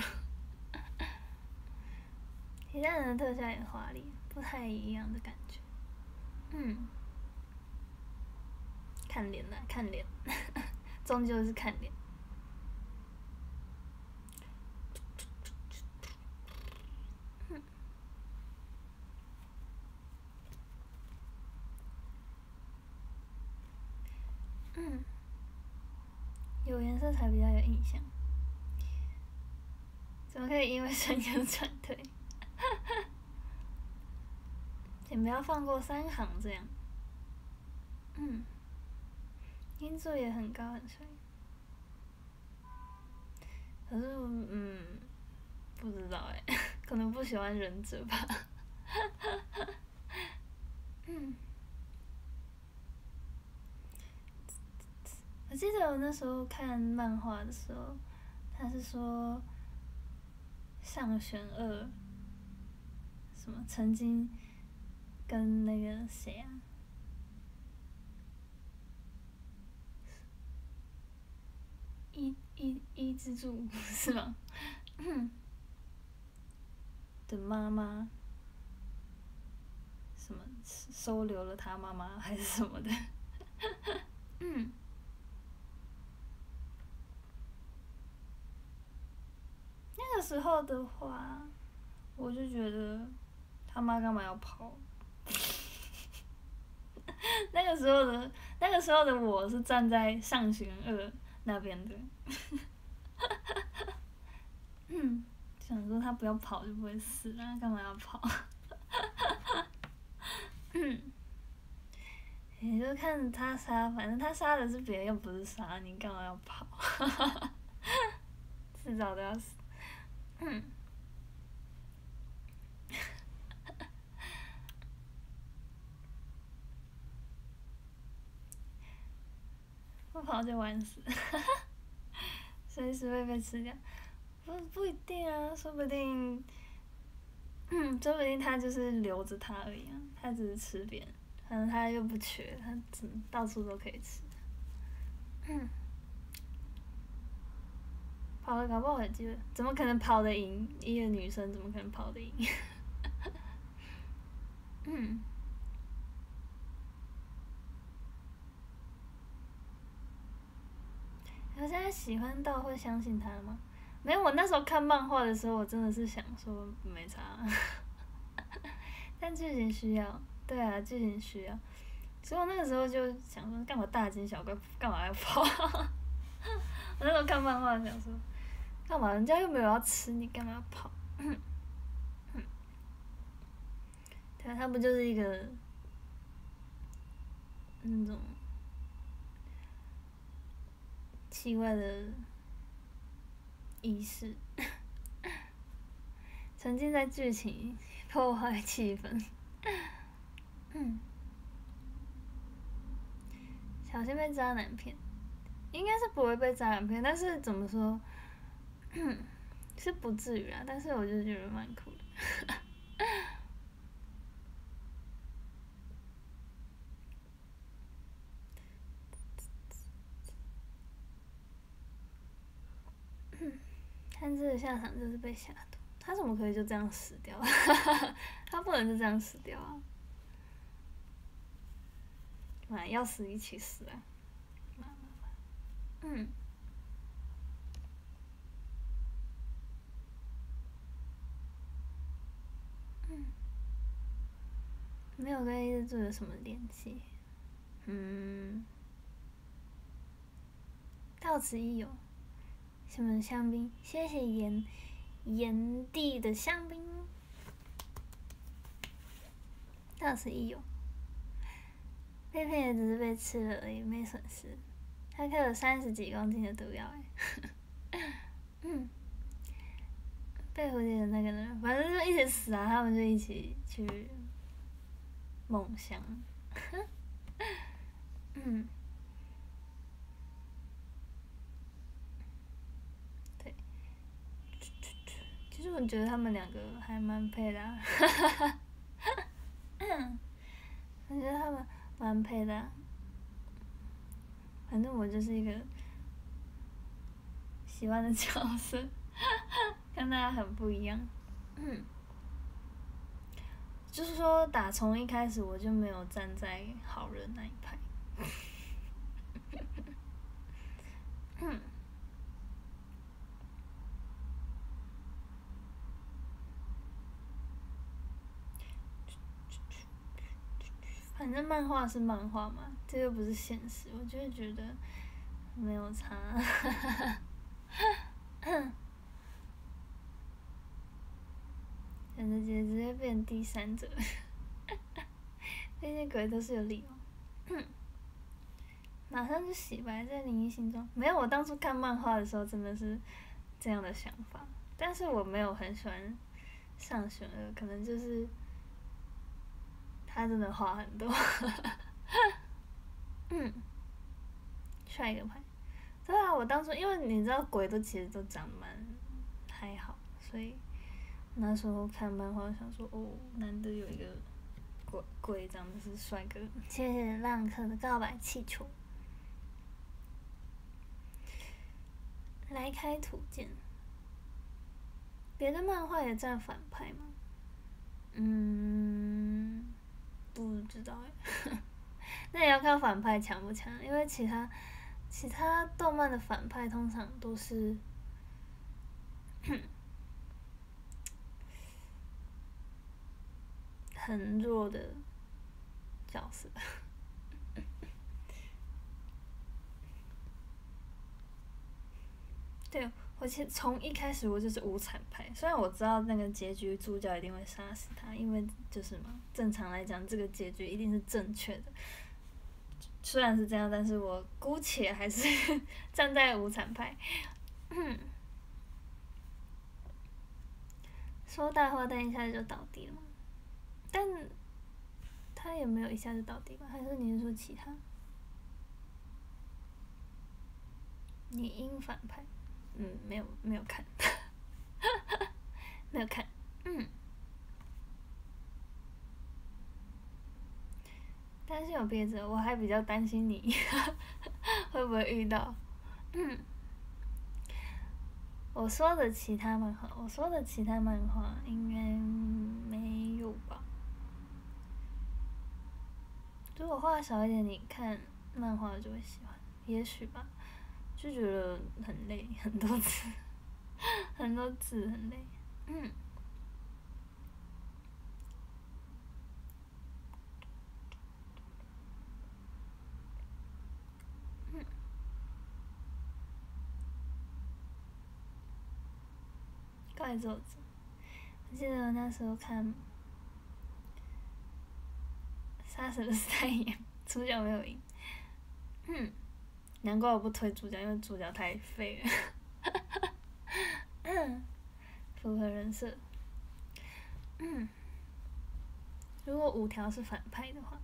其他人的特效也华丽，不太一样的感觉。嗯。看脸啦，看脸，终究是看脸。嗯。有颜色才比较有印象。怎么可以因为声音转退？请不要放过三行这样。嗯。音柱也很高很帅。可是嗯，不知道哎、欸，可能不喜欢忍者吧。嗯。我记得我那时候看漫画的时候，他是说上弦二什么曾经跟那个谁啊，一一一之助是吗？的妈妈什么收留了他妈妈还是什么的。嗯。那个时候的话，我就觉得他妈干嘛要跑？那个时候的那个时候的我是站在上弦二那边的。嗯，想说他不要跑就不会死了，干嘛要跑？嗯。你就看他杀，反正他杀的是别人，又不是杀你，干嘛要跑？迟早都要死。嗯。不跑就晚死，随时会被吃掉。不不一定啊，说不定，嗯，说不定他就是留着他而已啊，他只是吃别人，反正他又不缺，他只到处都可以吃。嗯。跑了搞不好有机会，怎么可能跑得赢一个女生？怎么可能跑得赢？嗯。我现在喜欢到会相信他了吗？没有，我那时候看漫画的时候，我真的是想说没差，但剧情需要，对啊，剧情需要，所以我那个时候就想说，干嘛大惊小怪，干嘛要跑？我那时候看漫画想说，干嘛人家又没有要吃你，干嘛要跑？对啊，他不就是一个那种奇怪的仪式，沉浸在剧情，破坏气氛。嗯，小心被渣男骗，应该是不会被渣男骗，但是怎么说，是不至于啊，但是我就觉得蛮酷的。汉字的下场就是被下毒，他怎么可以就这样死掉？他不能就这样死掉啊！啊，要死一起死啊！嗯。嗯。没有跟日柱有什么联系？嗯。到此一游。什么香槟？谢谢炎炎帝的香槟。到此一游。被骗也只是被吃了而已，没损失。他嗑了三十几公斤的毒药哎、欸。嗯。被蝴蝶的那个人，反正就一起死啊！他们就一起去梦乡。嗯。对。其实我觉得他们两个还蛮配的、啊。我觉得他们蛮配的、啊。反正我就是一个喜欢的角色，跟大家很不一样。嗯。就是说，打从一开始我就没有站在好人那一派。嗯。反正漫画是漫画嘛，这又不是现实，我就会觉得没有差。感觉直接变第三者，那些鬼都是有理由。马上就洗白在灵异心中，没有，我当初看漫画的时候真的是这样的想法，但是我没有很喜欢上弦二，可能就是他真的话很多。嗯。下一个牌。对啊，我当初因为你知道鬼都其实都长蛮还好，所以那时候看漫画想说哦，难得有一个鬼鬼长得是帅哥。谢谢浪客的告白气球。来开土剑。别的漫画也占反派吗？嗯，不知道哎。那也要看反派强不强，因为其他其他动漫的反派通常都是很弱的角色。对，我其实从一开始我就是无惨派，虽然我知道那个结局主角一定会杀死他，因为就是嘛，正常来讲这个结局一定是正确的。虽然是这样，但是我姑且还是站在无惨派。嗯。说大话，但一下子就倒地了吗？但他也没有一下子倒地吧？还是你是说其他？你应反派。嗯，没有没有看。没有看。嗯。担心有别者，我还比较担心你会不会遇到。嗯。我说的其他漫画，我说的其他漫画应该没有吧？如果画少一点，你看漫画就会喜欢，也许吧。就觉得很累，很多字，很多字很累。嗯。嗯。怪作者，我记得那时候看《杀死的太阳》，主角没有赢。嗯。 难怪我不推主角，因为主角太废了。嗯，符合人设。嗯，如果五条是反派的话，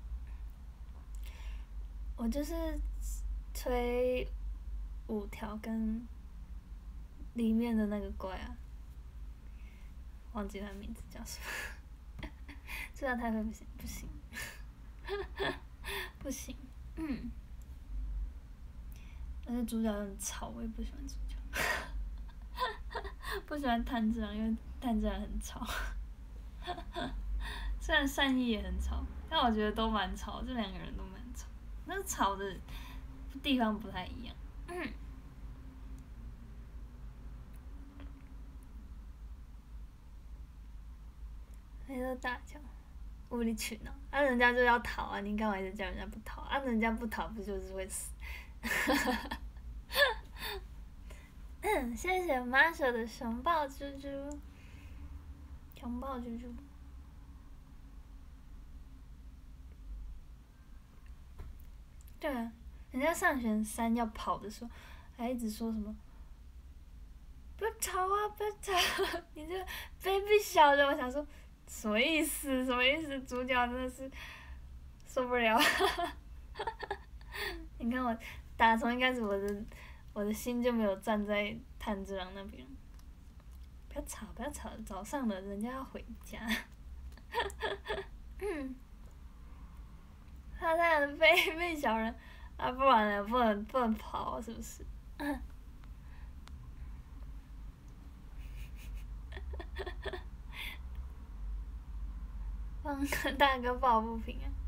我就是推五条跟里面的那个怪啊，忘记他名字叫什么。这样太废不行，不行，不行。嗯，而且主角很吵，我也不喜欢主角。不喜欢炭治郎，因为炭治郎很吵。虽然善意也很吵，但我觉得都蛮吵，这两个人都蛮吵，那吵的地方不太一样。嗯。黑色大将，无理取闹，啊人家就要逃啊，你干嘛一直叫人家不逃？啊人家不逃不就是会死？嗯，谢谢 Marshall 的熊抱猪猪，熊抱猪猪。对啊，人家上弦三要跑的时候，还一直说什么“不要逃啊，不要逃！”你这 baby 小的，我想说什么意思？什么意思？主角真的是受不了。你看我打从一开始我的我的心就没有站在炭治郎那边。不要吵，不要吵，早上了，人家要回家。嗯。他那样的被被小人啊，不然了，不能不能跑，是不是？帮大哥抱不平啊！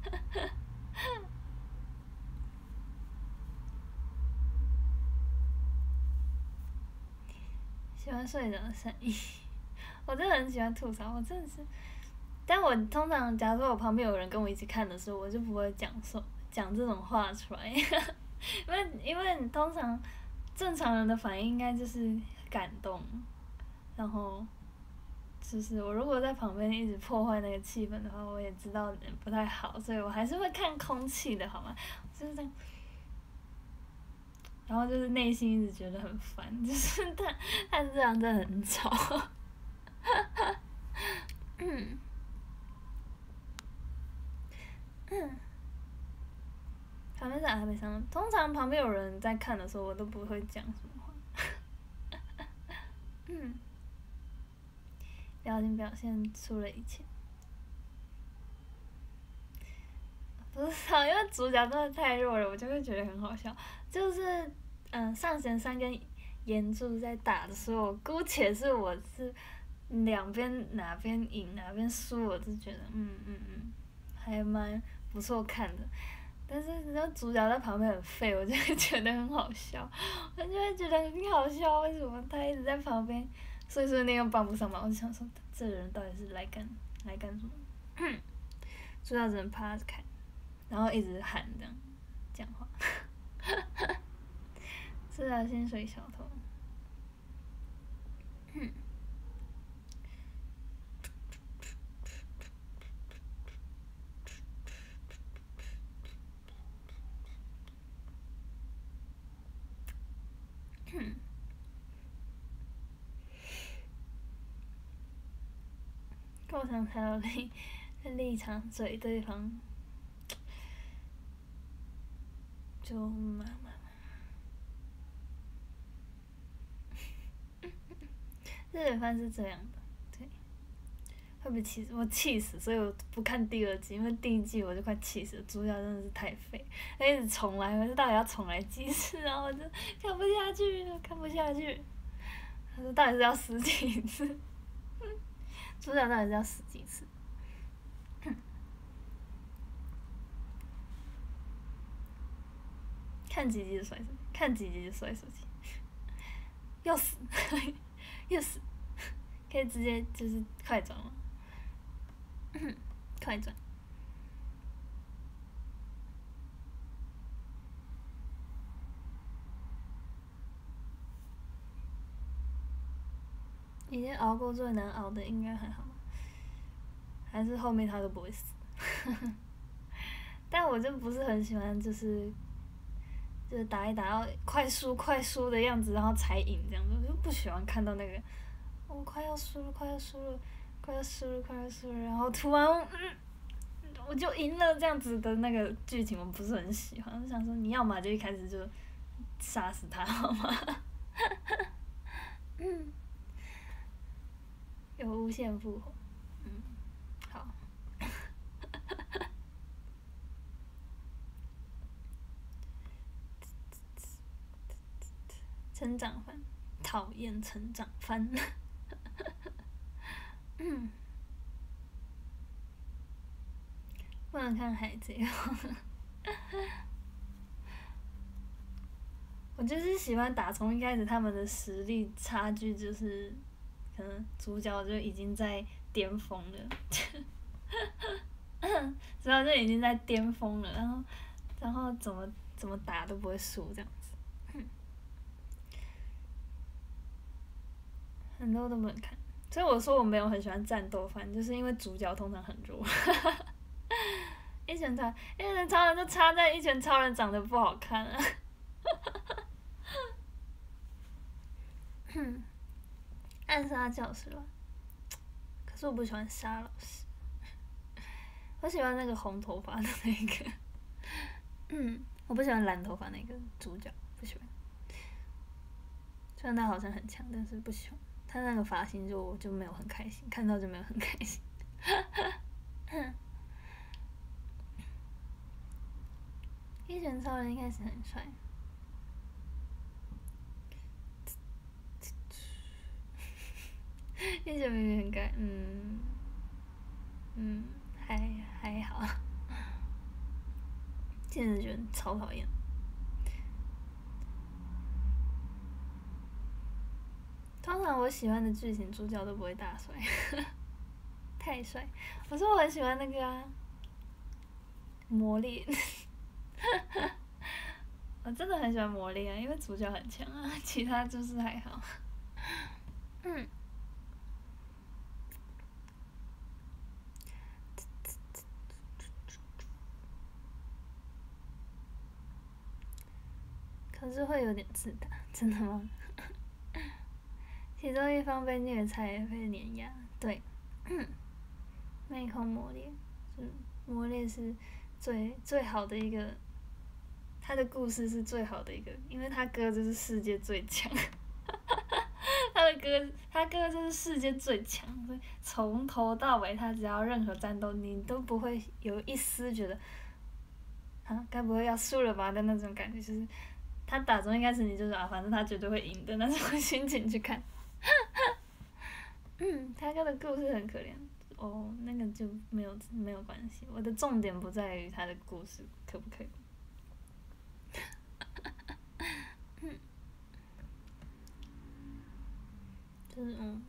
喜欢社长的善意，我真的很喜欢吐槽，我真的是。但我通常，假如说我旁边有人跟我一起看的时候，我就不会讲说讲这种话出来，因为因为你通常正常人的反应应该就是感动，然后就是我如果在旁边一直破坏那个气氛的话，我也知道不太好，所以我还是会看空气的，好吗？就是这样，然后就是内心一直觉得很烦，就是他他这样真的很吵。嗯。嗯，旁边是阿北上，通常旁边有人在看的时候，我都不会讲什么话。嗯，表情表现出了一切。不知道，因为主角真的太弱了，我就会觉得很好笑。就是嗯，上弦三跟岩柱在打的时候，姑且是我是两边哪边赢哪边输，我就觉得嗯嗯嗯，还蛮不错看的。但是然后主角在旁边很废，我就会觉得很好笑，我就会觉得很好笑，为什么他一直在旁边碎碎念又帮不上忙？我就想说，这人到底是来干来干什么？主角只能趴着看，然后一直喊这样讲话。是啊，薪水小偷。嗯。构成才有立立场嘴对方，就妈妈。日本番是这样的，对，会被气死，我气死，所以我不看第二季，因为第一季我就快气死了，主角真的是太废，他一直重来，我说到底要重来几次，然后我就看不下去了，看不下去。他说到底是要死几次？主角到底是要死几次？看几集就摔手机，看几集就摔手机，要死，要死，可以直接就是快转吗？快转。已经熬过最难熬的，应该还好吧？还是后面他都不会死？但我就不是很喜欢，就是就是打一打到快输快输的样子，然后才赢这样子，我就不喜欢看到那个，我、哦、快要输了，快要输了，快要输了，快要输了，然后突然嗯，我就赢了这样子的那个剧情，我不是很喜欢。我想说，你要嘛就一开始就杀死他好吗？嗯，有无限复活，嗯，好。成长番，讨厌成长番。嗯，不能看海贼王。我就是喜欢打从一开始他们的实力差距就是，可能主角就已经在巅峰了，主角就已经在巅峰了，然后然后怎么怎么打都不会输这样子。很多都不能看，所以我说我没有很喜欢战斗番，就是因为主角通常很弱。一拳超，一拳超人就差在一拳超人长得不好看啊。暗杀教师吧，可是我不喜欢沙老师，我喜欢那个红头发的那个。嗯，我不喜欢蓝头发那个主角，不喜欢。虽然他好像很强，但是不喜欢。他那个发型就就没有很开心，看到就没有很开心。一拳超人一开始很帅，一拳明明很该，嗯嗯，还还好。现在觉得超讨厌。通常我喜欢的剧情主角都不会大帅，太帅。我说我很喜欢那个啊，魔力。我真的很喜欢魔力啊，因为主角很强啊，其他就是还好。嗯。可是会有点自大，真的吗？其中一方被虐才被碾压，对。妹控魔力，是魔力是最最好的一个，他的故事是最好的一个，因为他哥就是世界最强。他的哥，他哥就是世界最强，所以从头到尾他只要任何战斗，你都不会有一丝觉得，啊，该不会要输了吧的那种感觉，就是他打从一开始你就是啊，反正他绝对会赢的那种心情去看。嗯，他哥的故事很可怜。哦，那个就没有没有关系，我的重点不在于他的故事可不可以。嗯，就是嗯，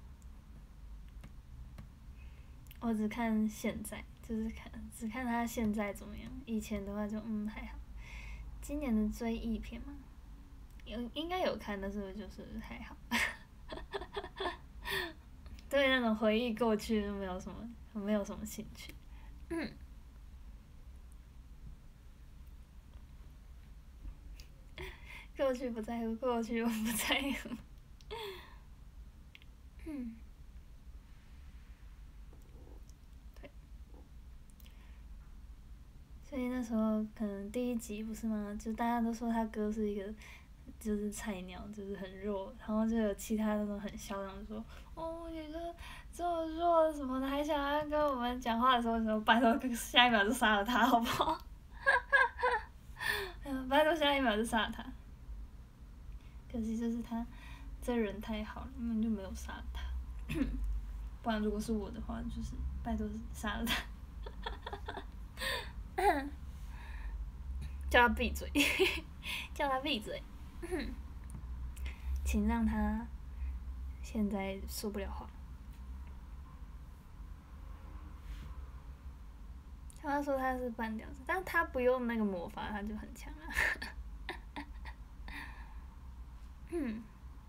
我只看现在，就是看只看他现在怎么样，以前的话就嗯还好。今年的追忆片嘛，有应该有看，但是就是还好。对那种回忆过去没有什么没有什么兴趣。嗯。过去不在乎，过去我不在乎。嗯。对。所以那时候可能第一集不是吗？就大家都说他哥是一个，就是菜鸟，就是很弱，然后就有其他那种很嚣张的说，哦，你这这么弱什么的，还想要跟我们讲话的时候说，拜托，下一秒就杀了他好不好？拜托，下一秒就杀了他。可惜就是他这人太好了，根本就没有杀他。不然如果是我的话，就是拜托杀了他。叫他闭嘴，叫他闭嘴。请让他现在说不了话。他说他是半吊子，但他不用那个魔法，他就很强啊。嗯。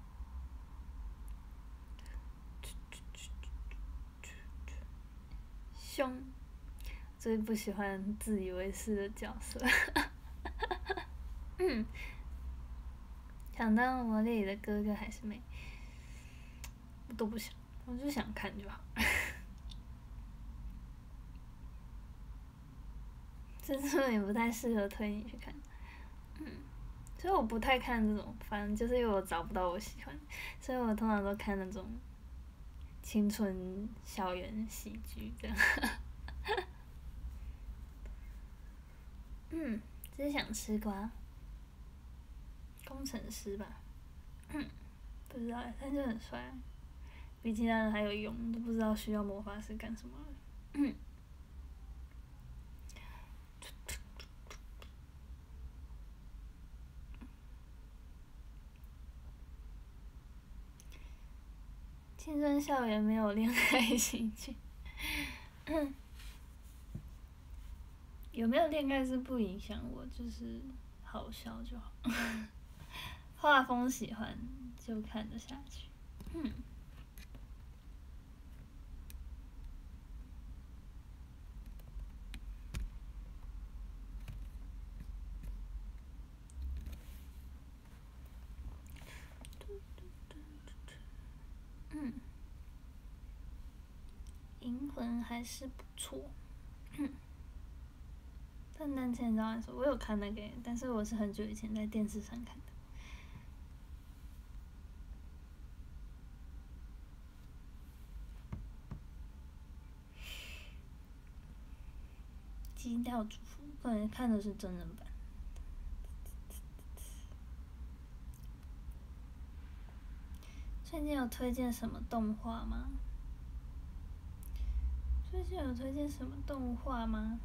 凶，最不喜欢自以为是的角色。 嗯，想当魔力里的哥哥还是妹，我都不想，我就想看就好。这真的也不太适合推你去看。嗯，所以我不太看这种，反正就是因为我找不到我喜欢，所以我通常都看那种青春校园喜剧这样。嗯，只是想吃瓜。工程师吧，嗯，不知道，但就很帅，比其他人还有用，都不知道需要魔法师干什么了。嗯。青春校园没有恋爱喜剧，有没有恋爱是不影响我，就是好笑就好。画风喜欢就看得下去。嗯。嗯。银魂还是不错。嗯。但但前早来说，我有看那个，但是我是很久以前在电视上看的。基调主妇，个人看的是真人版。最近有推荐什么动画吗？最近有推荐什么动画吗？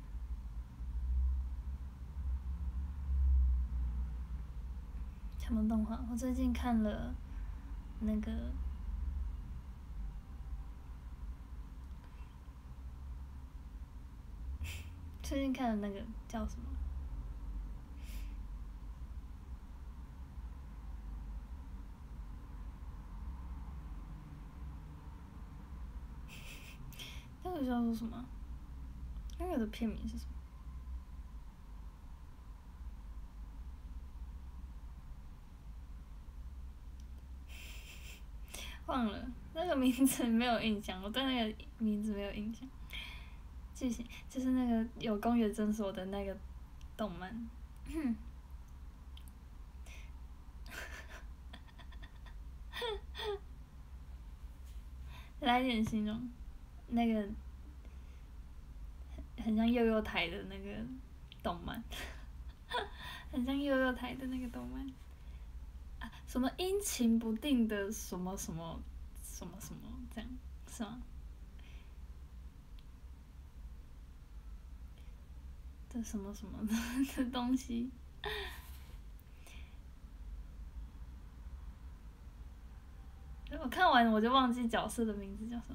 什么动画？我最近看了那个最近看的那个叫什么？那个叫做什么？那个的片名是什么？忘了，那个名字没有印象，我对那个名字没有印象。剧情就是那个有宫野真守的那个动漫。来点形容，那个很像幼幼台的那个动漫，很像幼幼台的那个动漫。啊，什么阴晴不定的什么什么什么什么这样是吗？的什么什么的东西。我看完我就忘记角色的名字叫什么。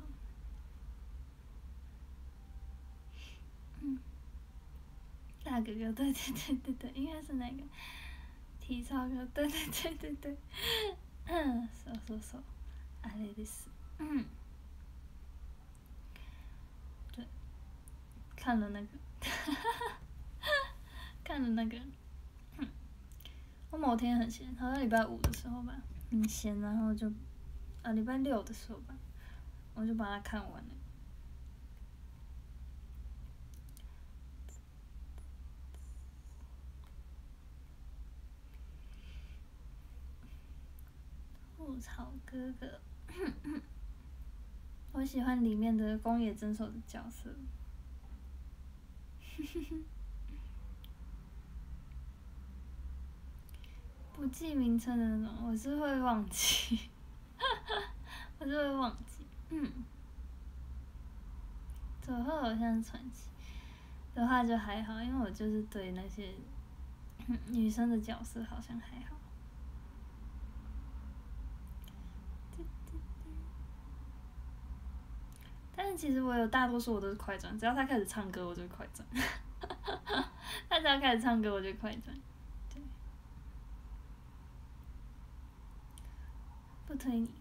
嗯，大哥哥，对对对对对，应该是那个体操哥，对对对对对。嗯，そうそうそう，あれです。嗯，对，看了那个，看了那个。嗯，我某天很闲，好像礼拜五的时候吧，很闲，然后就啊礼拜六的时候吧，我就把它看完了。吐槽哥哥，我喜欢里面的宫野真守的角色。不记名称的那种，我是会忘记，我是会忘记。嗯，佐贺好像是传奇的话就还好，因为我就是对那些女生的角色好像还好。但是其实我有大多数我都是快转，只要他开始唱歌我就快转。他只要开始唱歌我就快转。对，不推你。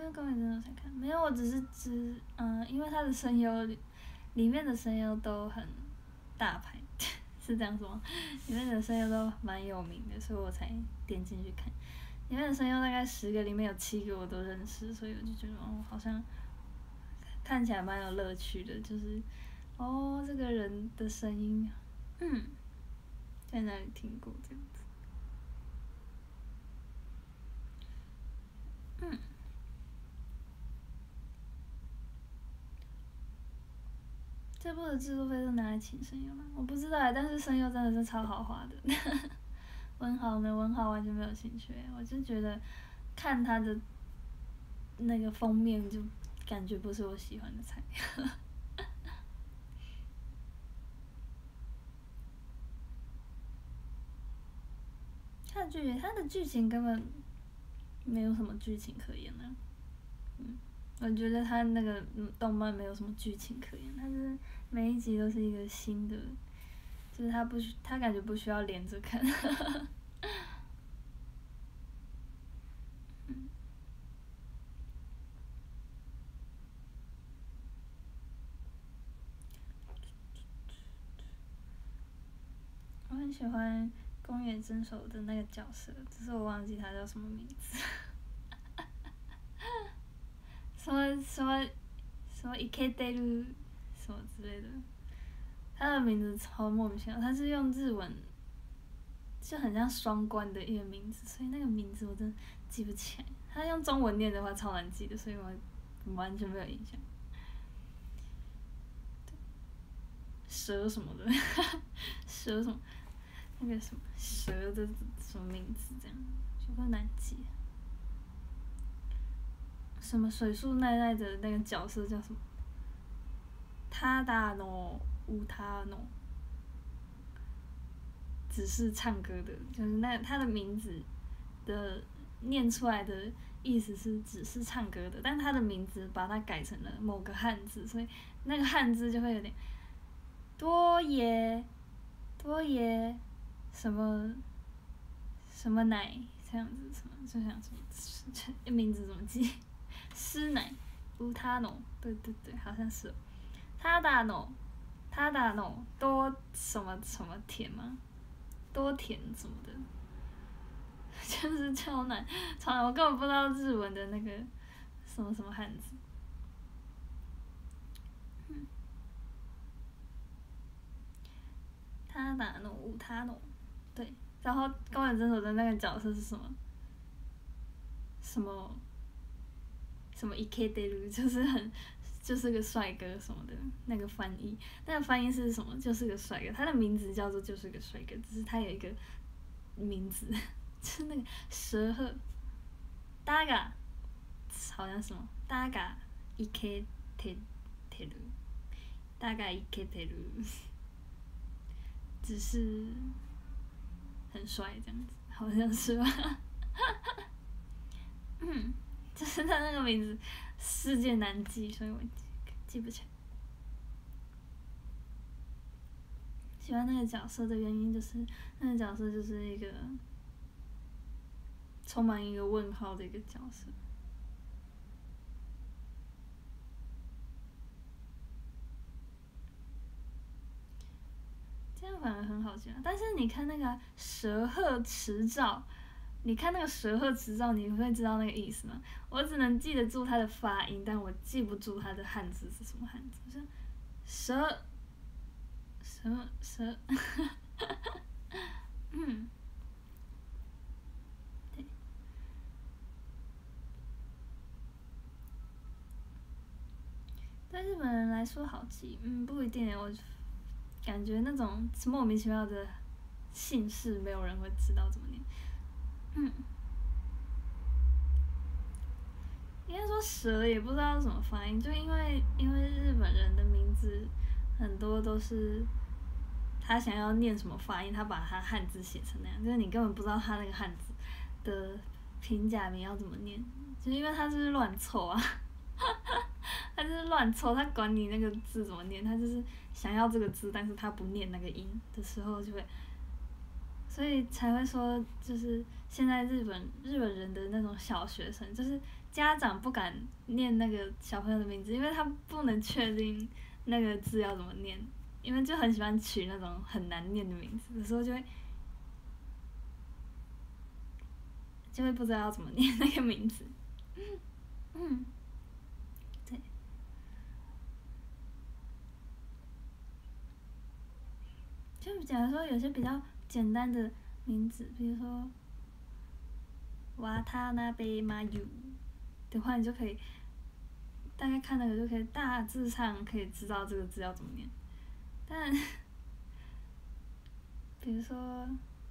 为宫野真守才看，没有，我只是只嗯，因为他的声优里里面的声优都很大牌，是这样说吗？里面的声优都蛮有名的，所以我才点进去看。里面的声优大概十个里面有七个我都认识，所以我就觉得哦，好像看起来蛮有乐趣的，就是哦，这个人的声音，嗯，在哪里听过这样子？嗯。这部的制作费是拿来请声优吗？我不知道哎，但是声优真的是超豪华的。文豪呢？文豪完全没有兴趣，我就觉得看他的那个封面就感觉不是我喜欢的菜。他的剧，他的剧情根本没有什么剧情可言呢、啊。嗯。我觉得他那个动漫没有什么剧情可言，他是每一集都是一个新的，就是他不需他感觉不需要连着看。嗯、我很喜欢宫野真守的那个角色，只是我忘记他叫什么名字。什么什么什么伊克德鲁什么之类的，他的名字超莫名其妙，他是用日文，就很像双关的一个名字，所以那个名字我真的记不起来。他用中文念的话超难记的，所以我完全没有印象。蛇什么的，蛇什么，那个什么蛇的什么名字这样，有点难记。什么水树奈奈的那个角色叫什么？他达诺乌他诺，只是唱歌的，就是那他的名字的念出来的意思是只是唱歌的，但他的名字把它改成了某个汉字，所以那个汉字就会有点多耶多耶什么什么奶这样子，什么就想什么名字怎么记？师奶乌他诺，对对对，好像是。他达诺，他达诺多什么什么甜吗？多甜什么的，就是超难，超难，我根本不知道日文的那个什么什么汉字。嗯。他达诺乌他诺，对，然后宫野真守的那个角色是什么？什么？什么伊克德鲁，就是很就是个帅哥什么的，那个翻译，那个翻译是什么？就是个帅哥，他的名字叫做就是个帅哥，只是他有一个名字，就是那个蛇鹤，大嘎，好像什么大嘎伊克德德鲁，大嘎伊克德鲁，只是很帅这样子，好像是吧？嗯。就是他那个名字世界难记，所以我记不起来。喜欢那个角色的原因就是那个角色就是一个充满一个问号的一个角色。这样反而很好记，但是你看那个蛇鹤池照。你看那个蛇鹤池照，你会知道那个意思吗？我只能记得住它的发音，但我记不住它的汉字是什么汉字。就是蛇，蛇蛇，嗯，对。对日本人来说好记，嗯，不一定。我感觉那种莫名其妙的姓氏，没有人会知道怎么念。嗯，应该说蛇也不知道怎么发音，就因为因为日本人的名字很多都是他想要念什么发音，他把他汉字写成那样，就是你根本不知道他那个汉字的平假名要怎么念，就是因为他就是乱凑啊，他就是乱凑，他管你那个字怎么念，他就是想要这个字，但是他不念那个音的时候就会。所以才会说，就是现在日本日本人的那种小学生，就是家长不敢念那个小朋友的名字，因为他不能确定那个字要怎么念，因为就很喜欢取那种很难念的名字，有时候就会就会不知道要怎么念那个名字。嗯，对。就假如说有些比较简单的名字，比如说瓦塔纳贝马尤的话，你就可以大概看那个就可以大致上可以知道这个字要怎么念。但比如说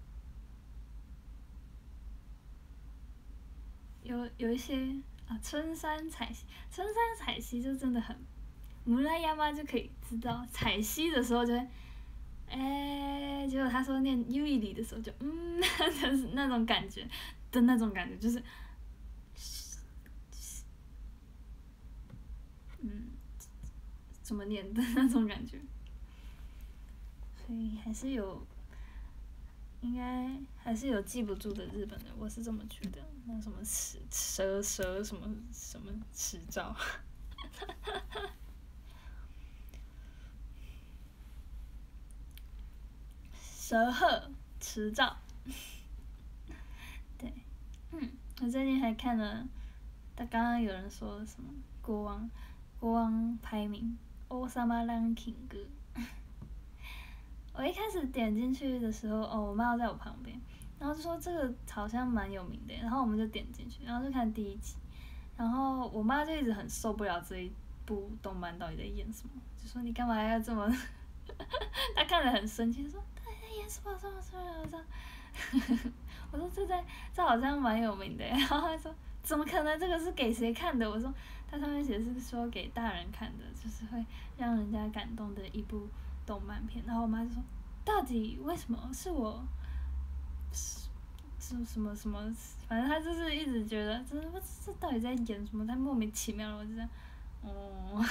有有一些啊，春山采西，春山采西就真的很，木拉亚妈就可以知道，采西的时候就会。哎、欸，结果他说念 U 一里的时候就嗯，就是那种感觉的那种感觉，就是，嗯，怎么念的那种感觉，所以还是有，应该还是有记不住的日本人，我是这么觉得。那什么齿蛇蛇什么什么齿照。蛇鹤池照，对，嗯，我最近还看了，他刚刚有人说什么国王，国王排名，王様ランキング。我一开始点进去的时候，哦，我妈在我旁边，然后就说这个好像蛮有名的，然后我们就点进去，然后就看第一集，然后我妈就一直很受不了这一部动漫到底在演什么，就说你干嘛要这么，她看得很生气，说。演什么什么什么什么，我说这在这好像蛮有名的，然后他说怎么可能这个是给谁看的？我说它上面写是说给大人看的，就是会让人家感动的一部动漫片。然后我妈就说到底为什么是我？是是什么什么？反正她就是一直觉得这这到底在演什么？她莫名其妙的，我就这样，哦，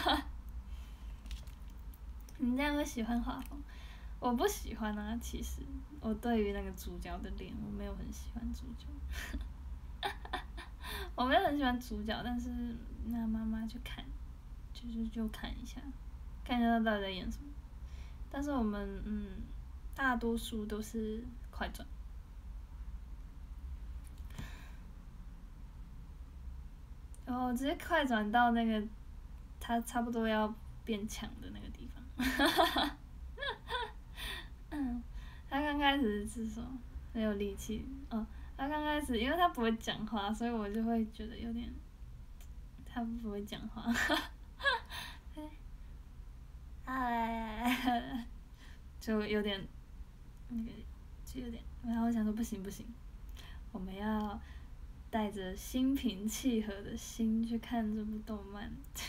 你这样会喜欢画风？我不喜欢啊，其实我对于那个主角的脸，我没有很喜欢主角。我没有很喜欢主角，但是那妈妈就看，就是就看一下，看一下他到底在演什么。但是我们嗯，大多数都是快转。然后直接快转到那个他差不多要变强的那个地方。嗯，他刚开始是说没有力气，哦，他刚开始因为他不会讲话，所以我就会觉得有点，他不会讲话，哎，就有点那个，就有点，然后我想说不行不行，我们要带着心平气和的心去看这部动漫。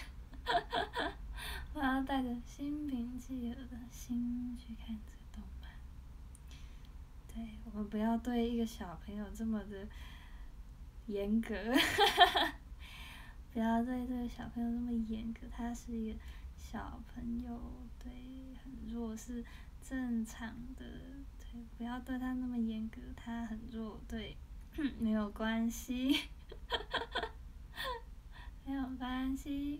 我要带着心平气和的心去看这个动漫。对，我们不要对一个小朋友这么的严格，不要对这个小朋友这么严格，他是一个小朋友，对，很弱是正常的，对，不要对他那么严格，他很弱，对，没有关系，没有关系。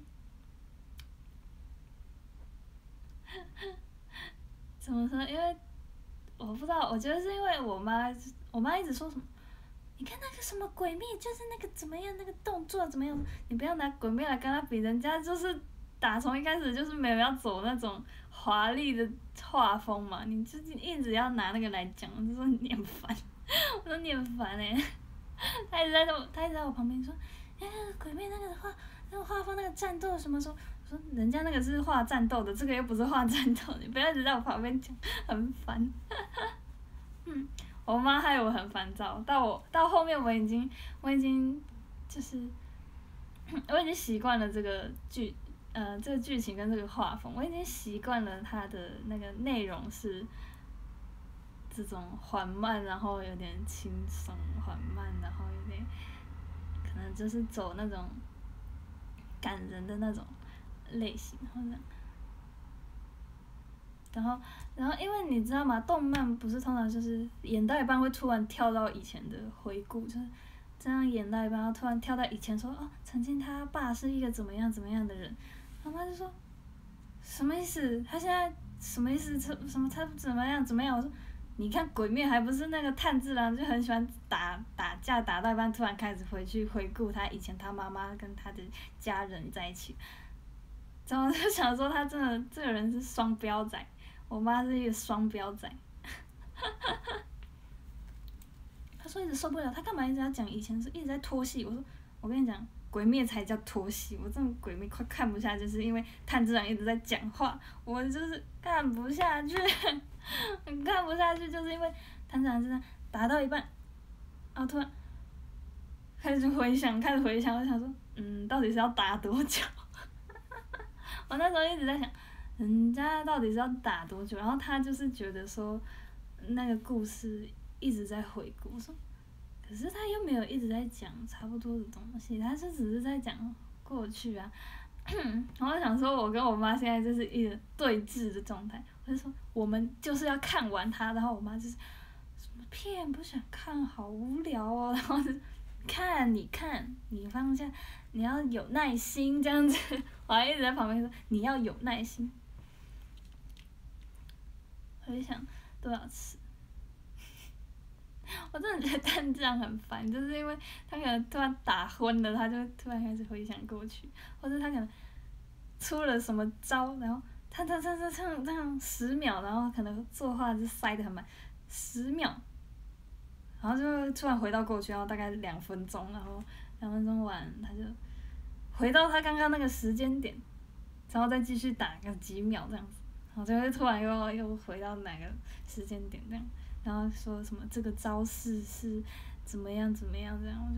怎么说？因为我不知道，我觉得是因为我妈，我妈一直说什么，你看那个什么鬼灭，就是那个怎么样，那个动作怎么样，你不要拿鬼灭来跟他比，人家就是打从一开始就是没有要走那种华丽的画风嘛，你就是一直要拿那个来讲，我就说你很烦，我说你很烦哎、欸，他一直在我，他一直在我旁边说，哎、欸，鬼灭那个画，那个画风那个战斗什么时候？我说人家那个是画战斗的，这个又不是画战斗的，你不要一直在我旁边讲，很烦。嗯，我妈害我很烦躁，到我到后面我已经我已经就是我已经习惯了这个剧呃这个剧情跟这个画风，我已经习惯了它的那个内容是这种缓慢，然后有点轻松缓慢，然后有点可能就是走那种感人的那种类型，或者。然后，然后，因为你知道吗？动漫不是通常就是演到一半会突然跳到以前的回顾，就是这样演到一半，然后突然跳到以前说哦，曾经他爸是一个怎么样怎么样的人，我妈就说什么意思？他现在什么意思？什什么他怎么样怎么样？我说你看鬼灭还不是那个炭治郎就很喜欢打打架，打到一半突然开始回去回顾他以前他妈妈跟他的家人在一起，然后我就想说他真的这个人是双标仔，我妈是一个双标仔。他说一直受不了，他干嘛一直要讲以前是一直在拖戏？我说我跟你讲，鬼灭才叫拖戏，我真的鬼灭快看不下去，就是因为炭治郎一直在讲话，我就是看不下去，看不下去，就是因为炭治郎真的打到一半，然后突然开始回想，开始回想，我想说，嗯，到底是要打多久？我那时候一直在想，人家到底是要打多久？然后他就是觉得说，那个故事一直在回顾，我说，可是他又没有一直在讲差不多的东西，他是只是在讲过去啊。然后我想说，我跟我妈现在就是一个对峙的状态，我就说我们就是要看完它，然后我妈就是什么片不想看，好无聊哦，然后就看你看你放下，你要有耐心这样子，我还一直在旁边说你要有耐心。我就想多少次。我真的觉得炭治郎很烦，就是因为他可能突然打昏了，他就会突然开始回想过去，或者他可能出了什么招，然后他他他他唱这样十秒，然后可能作画就塞得很满，十秒，然后就突然回到过去，然后大概两分钟，然后两分钟完他就回到他刚刚那个时间点，然后再继续打个几秒这样子，然后就会突然又又回到哪个时间点这样。然后说什么这个招式是怎么样怎么样这样，我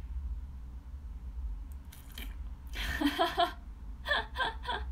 就，哈哈哈哈哈，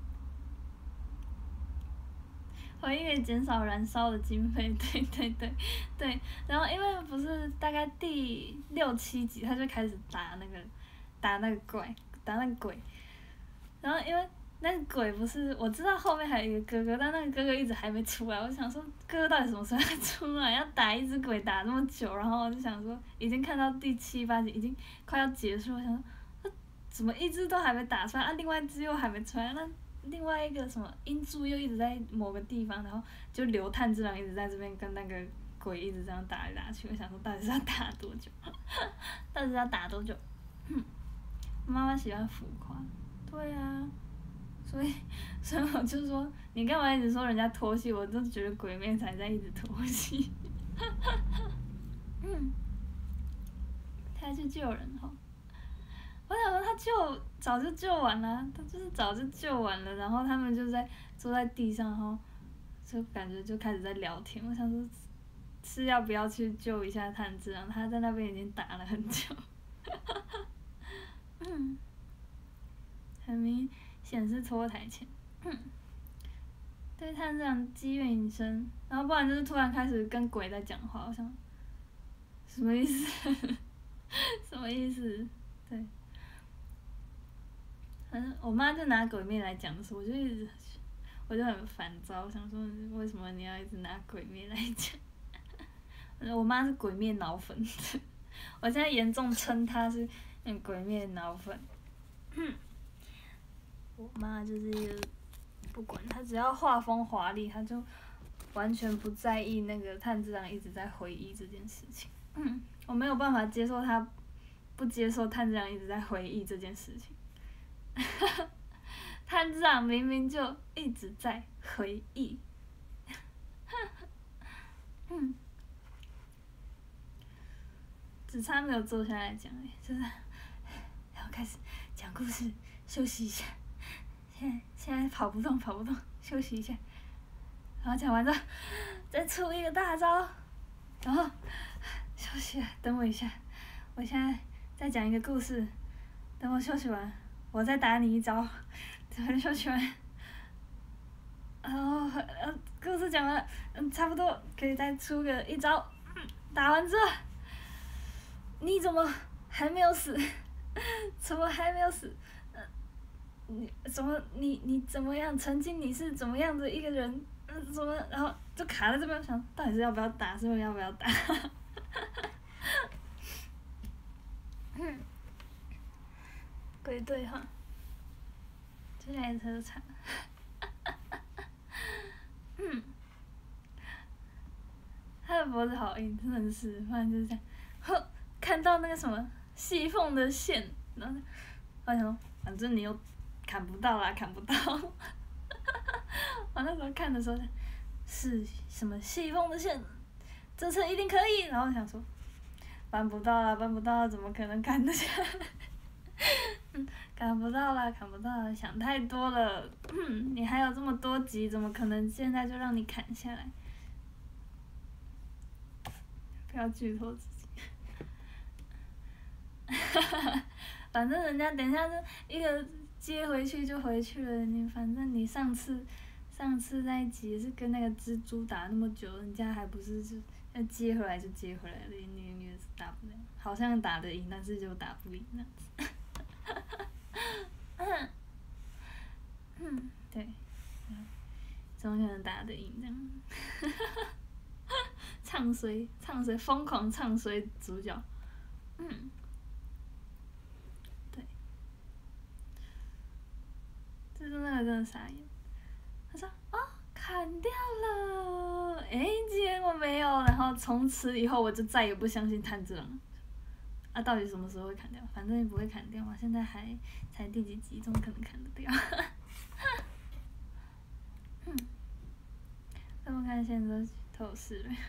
回忆可以减少燃烧的经费，对对对对。然后因为不是大概第六七集他就开始打那个打那个怪打那个鬼，然后因为。那个鬼不是我知道后面还有一个哥哥，但那个哥哥一直还没出来。我想说，哥哥到底什么时候要出来？要打一只鬼打那么久，然后我就想说，已经看到第七八集，已经快要结束。我想说，怎么一只都还没打出来，啊，另外一只又还没出来，那另外一个什么英柱又一直在某个地方，然后就刘炭治郎一直在这边跟那个鬼一直这样打来打去。我想说，到底是要打多久？到底是要打多久？妈妈喜欢浮夸，对啊。所以，所以我就说，你干嘛一直说人家拖戏？我就觉得鬼妹才在一直拖戏。嗯，他去救人哈，我想说他救早就救完了，他就是早就救完了，然后他们就在坐在地上，然后就感觉就开始在聊天。我想说，是要不要去救一下炭治郎？他在那边已经打了很久。嗯，很明。显示拖台前，嗯，对炭治郎积怨已深，然后不然就是突然开始跟鬼在讲话，我想，什么意思？什么意思？对，反正我妈就拿鬼灭来讲的时候，我就一直，我就很烦躁，我想说为什么你要一直拿鬼灭来讲？我妈是鬼灭脑粉，我现在严重称她是嗯鬼灭脑粉。我妈就是一个不管她，只要画风华丽，她就完全不在意那个炭治郎一直在回忆这件事情。嗯，我没有办法接受她不接受炭治郎一直在回忆这件事情。炭治郎明明就一直在回忆。嗯，只差没有坐下来讲，就是要开始讲故事，休息一下。现在现在跑不动，跑不动，休息一下。然后讲完之后，再出一个大招，然后休息了，等我一下，我现在再讲一个故事，等我休息完，我再打你一招，等我休息完，然后呃故事讲完了，嗯差不多可以再出个一招，嗯打完之后，你怎么还没有死？怎么还没有死？你怎么你你怎么样？曾经你是怎么样的一个人？嗯，怎么然后就卡在这边，想到底是要不要打，是不是要不要打？ 嗯，归队哈，这台车厂，嗯，他的脖子好硬，真的是，不然就是这样，呵，看到那个什么细缝的线，然后，我想说，反正你又砍不到啦，砍不到。我那时候看的时候，是什么细缝的线，这次一定可以。然后想说，办不到啦，办不到，怎么可能砍得下来？嗯，砍不到啦，砍不到啦，想太多了。嗯，你还有这么多集，怎么可能现在就让你砍下来？不要剧透自己。反正人家等一下就一个接回去就回去了，你反正你上次上次那一集也是跟那个蜘蛛打那么久，人家还不是就要接回来就接回来了，你你也是打不了，好像打得赢，但是就打不赢那样子。嗯，嗯，对，怎么可能打得赢这样？唱衰，唱衰，疯狂唱衰主角，嗯，对，就是那个真的傻眼，他说哦砍掉了，诶，结果没有，然后从此以后我就再也不相信炭治郎了。啊，到底什么时候会砍掉？反正也不会砍掉嘛，现在还才第几集，怎么可能砍得掉？嗯，那么看现在透视呗。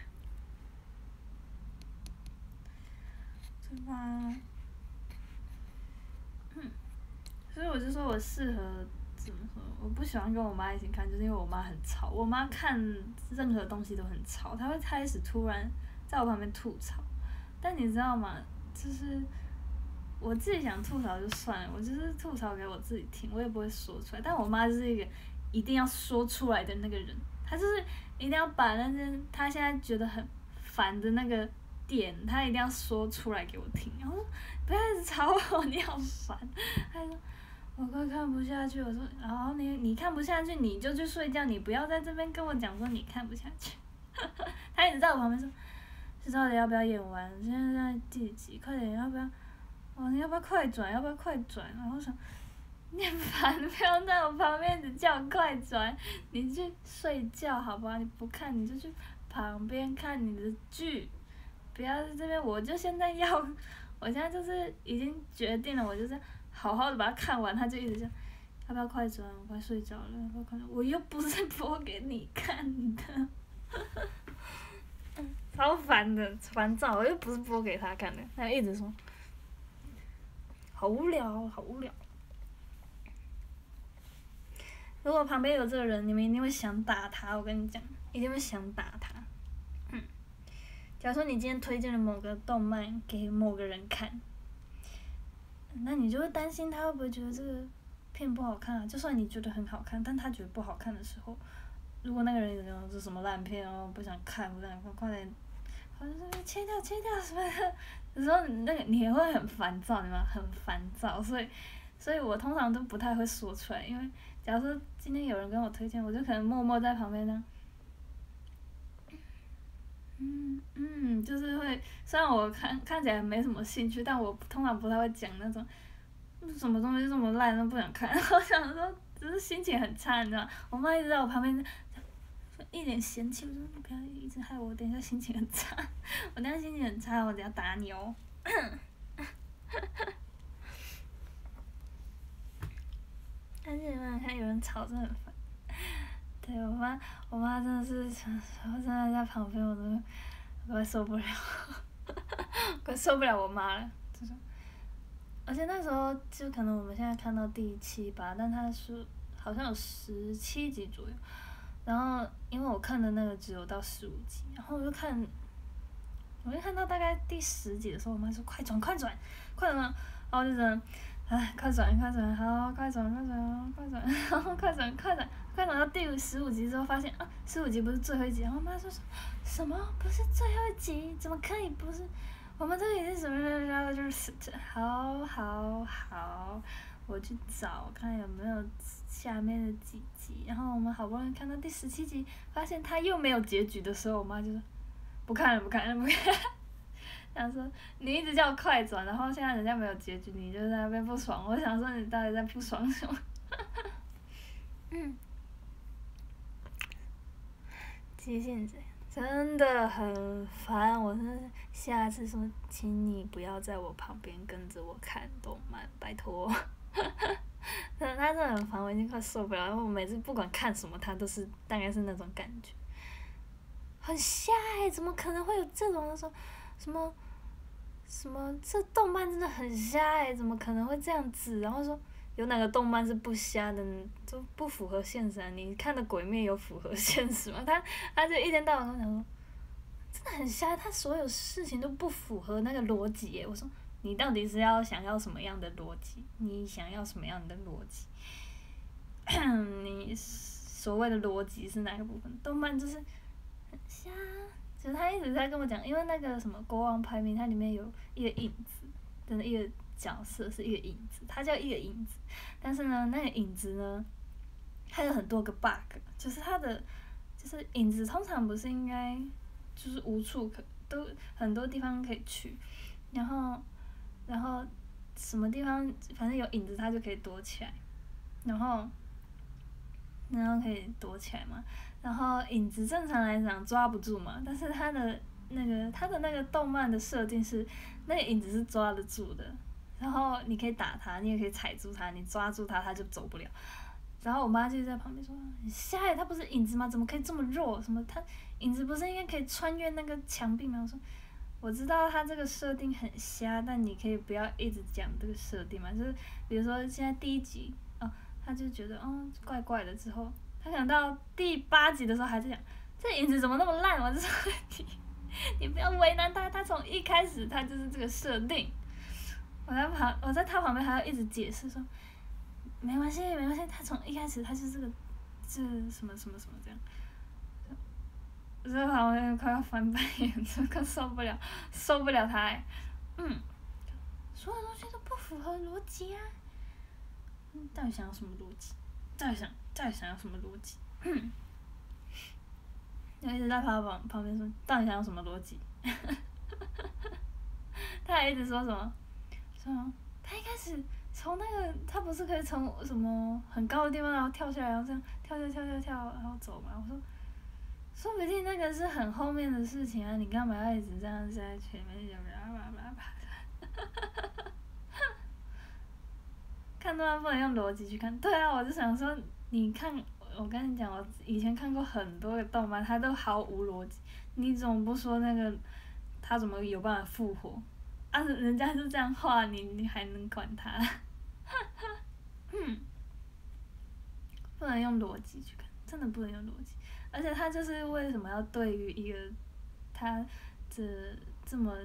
对吧？嗯，所以我就说我适合怎么说？我不喜欢跟我妈一起看，就是因为我妈很吵。我妈看任何东西都很吵，她会开始突然在我旁边吐槽。但你知道吗？就是我自己想吐槽就算了，我就是吐槽给我自己听，我也不会说出来。但我妈就是一个一定要说出来的那个人，她就是一定要把那些她现在觉得很烦的那个点，她一定要说出来给我听。然后说不要一直吵我，你好烦。她说我快看不下去，我说然后你你看不下去你就去睡觉，你不要在这边跟我讲说你看不下去。她一直在我旁边说。这到底要不要演完？现在在第几集？快点，要不要？哦，你要不要快转？要不要快转？然后我想，你很烦，不要在我旁边只叫我快转，你去睡觉好不好？你不看你就去旁边看你的剧，不要在这边。我就现在要，我现在就是已经决定了，我就是好好的把它看完。他就一直讲，要不要快转？我快睡着了，要不要快转？我又不是播给你看的。超烦的，烦躁，我又不是播给他看的，他一直说，好无聊，好无聊。如果旁边有这个人，你们一定会想打他，我跟你讲，一定会想打他。嗯，假如说你今天推荐了某个动漫给某个人看，那你就会担心他会不会觉得这个片不好看啊？就算你觉得很好看，但他觉得不好看的时候，如果那个人一直讲这什么烂片哦，不想看，不想看，快点。好像是切掉切掉什么的，有时候那个你也会很烦躁，你知道吗？很烦躁，所以，所以我通常都不太会说出来，因为假如说今天有人跟我推荐，我就可能默默在旁边这样，嗯嗯，就是会，虽然我看看起来没什么兴趣，但我通常不太会讲那种，什么东西这么烂都不想看，我想说只是心情很差，你知道吗？我妈一直在我旁边。一脸嫌弃，我说你不要一直害我，等一下心情很差，我等下心情很差，我等下打你哦。但是你们看有人吵真的很烦。对我妈，我妈真的是，我真的在旁边，我都快受不了，快受不了我妈了，就是。而且那时候就可能我们现在看到第七吧，但她是好像有十七集左右。然后，因为我看的那个只有到十五集，然后我就看，我就看到大概第十集的时候，我妈说快转快转快转，然后我就这样，唉，快转快转，好，快转快转快转，然后快转快转快转到第十五集之后，发现啊，十五集不是最后一集，然后我妈说什么不是最后一集，怎么可以不是？我们这里是什么？然后就是好好好。我去找看有没有下面的几集，然后我们好不容易看到第十七集，发现他又没有结局的时候，我妈就说不看了不看了不看了， 想说你一直叫我快转，然后现在人家没有结局，你就在那边不爽。我想说你到底在不爽什么？嗯，急性子真的很烦，我真的下次说，请你不要在我旁边跟着我看动漫，拜托。真的，他真的很烦，我已经快受不了。然后我每次不管看什么，他都是大概是那种感觉，很瞎哎、欸，怎么可能会有这种的说什么什么这动漫真的很瞎哎、欸，怎么可能会这样子？然后说有哪个动漫是不瞎的，就不符合现实啊？你看的《鬼灭》有符合现实吗？他他就一天到晚跟我讲说，真的很瞎，他所有事情都不符合那个逻辑耶。我说你到底是要想要什么样的逻辑？你想要什么样的逻辑？你所谓的逻辑是哪个部分？动漫就是很瞎，其实他一直在跟我讲，因为那个什么国王排名，它里面有一个影子，真的一个角色是一个影子，它叫一个影子，但是呢，那个影子呢，它有很多个 bug， 就是它的，就是影子通常不是应该就是无处可都很多地方可以去，然后然后什么地方反正有影子它就可以躲起来，然后然后可以躲起来嘛，然后影子正常来讲抓不住嘛，但是它的那个它的那个动漫的设定是那个影子是抓得住的，然后你可以打它，你也可以踩住它，你抓住它它就走不了。然后我妈就在旁边说：“你瞎耶，它不是影子吗？怎么可以这么弱？什么它影子不是应该可以穿越那个墙壁吗？”我说：“我知道它这个设定很瞎，但你可以不要一直讲这个设定嘛。就是比如说现在第一集哦，他就觉得嗯怪怪的，之后他想到第八集的时候还在讲这影子怎么那么烂，我就说你你不要为难他，他从一开始他就是这个设定。我在旁我在他旁边还要一直解释说。”没关系，没关系。他从一开始他是这个，这什么什么什么这样，我在旁边快要翻白眼，真快受不了，受不了他哎，嗯，所有东西都不符合逻辑啊，嗯，到底想要什么逻辑？到底想到底想要什么逻辑？嗯，我一直在他旁旁边说，到底想要什么逻辑？他还一直说什么，说他一开始。从那个他不是可以从什么很高的地方然后跳下来，然后这样跳跳跳跳跳然后走嘛？我说，说不定那个是很后面的事情啊，你干嘛要一直这样在前面讲叭叭叭叭？看动漫不能用逻辑去看，对啊，我就想说，你看，我跟你讲，我以前看过很多个动漫，它都毫无逻辑，你怎么不说那个他怎么有办法复活？啊，人家是这样画，你你还能管他？嗯，不能用逻辑去看，真的不能用逻辑。而且他就是为什么要对于一个他这这么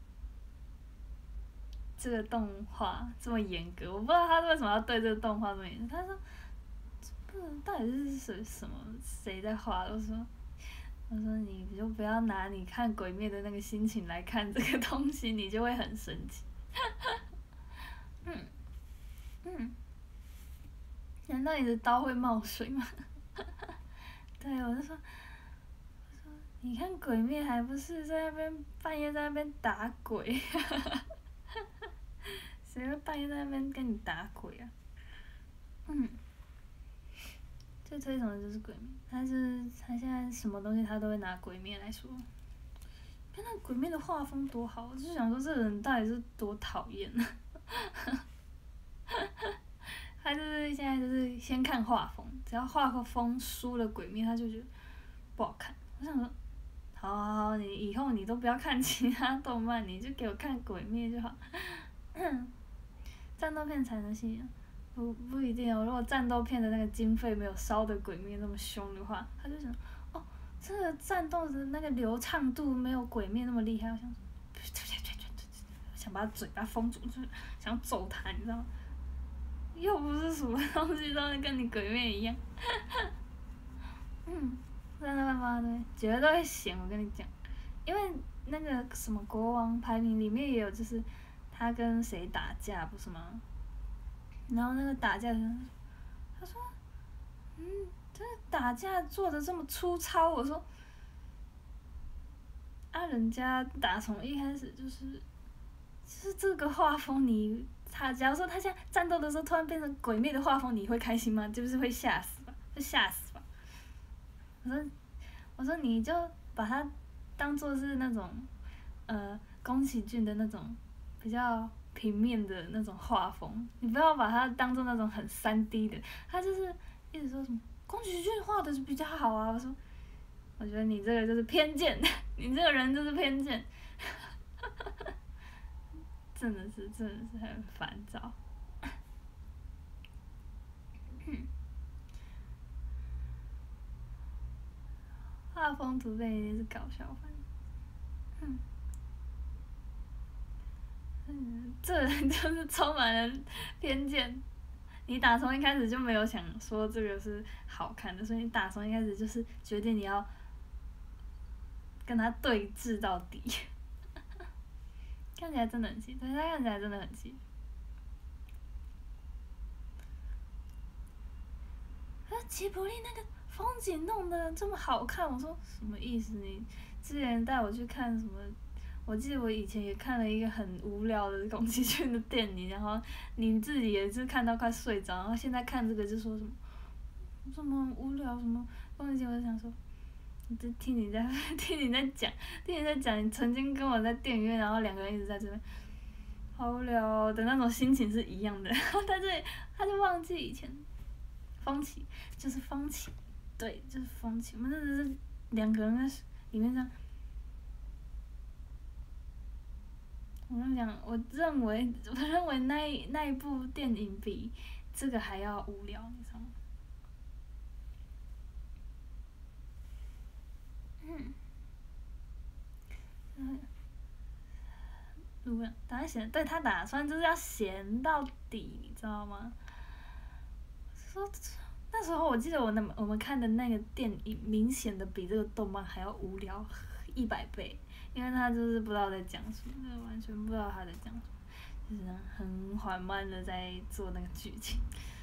这个动画这么严格？我不知道他为什么要对这个动画这么严格。他说，不能到底是谁什么谁在画？我说。我说你就不要拿你看鬼灭的那个心情来看这个东西，你就会很生气。嗯嗯，难道你的刀会冒水吗？对，我就说，我说你看鬼灭还不是在那边半夜在那边打鬼？谁会半夜在那边跟你打鬼啊？嗯。最推崇的就是鬼灭，他是他现在什么东西他都会拿鬼灭来说。看那鬼灭的画风多好，我就想说这个人到底是多讨厌呢？他就是现在就是先看画风，只要画风输了鬼灭，他就觉得不好看。我想说，好好好，你以后你都不要看其他动漫，你就给我看鬼灭就好。战斗片才能吸引。不不一定哦，如果战斗片的那个经费没有烧的鬼灭那么凶的话，他就想，哦，这个战斗的那个流畅度没有鬼灭那么厉害，我想想把他嘴巴封住，就是想揍他，你知道吗？又不是什么东西都能跟你鬼灭一样。嗯，真的吗？对，绝对行，我跟你讲，因为那个什么国王排名里面也有，就是他跟谁打架不是吗？然后那个打架的人，他说：“嗯，这打架做的这么粗糙。”我说：“ 啊，人家打从一开始就是，就是这个画风你，他假如说他现在战斗的时候突然变成鬼灭的画风，你会开心吗？就是会吓死吧，会吓死吧。我说，我说你就把它当做是那种，呃，宫崎骏的那种比较平面的那种画风，你不要把它当做那种很三 D 的，他就是一直说什么宫崎骏画的是比较好啊。我说，我觉得你这个就是偏见，你这个人就是偏见，真的是真的是很烦躁。画风图片一定是搞笑番，嗯嗯，这人就是充满了偏见。你打从一开始就没有想说这个是好看的，所以你打从一开始就是决定你要跟他对峙到底。看起来真的很气，对他看起来真的很气。啊，吉卜力那个风景弄得这么好看，我说什么意思？你之前带我去看什么？我记得我以前也看了一个很无聊的宫崎骏的电影，然后你自己也是看到快睡着，然后现在看这个就说什么什么很无聊什么宫崎骏，我就想说，你这听你在听你在讲，听你在讲，你曾经跟我在电影院，然后两个人一直在这边，好无聊哦的那种心情是一样的，然后他这他就忘记以前风起就是风起，对，就是风起。我们真的是两个人在里面这样。我跟你讲，我认为，我认为那一那一部电影比这个还要无聊，你知道吗？嗯，嗯，如果打算闲，对他打算就是要闲到底，你知道吗？说那时候我记得我那我们看的那个电影，明显的比这个动漫还要无聊一百倍，因为他就是不知道在讲什么，完全不知道他在讲什么，就是很缓慢的在做那个剧情。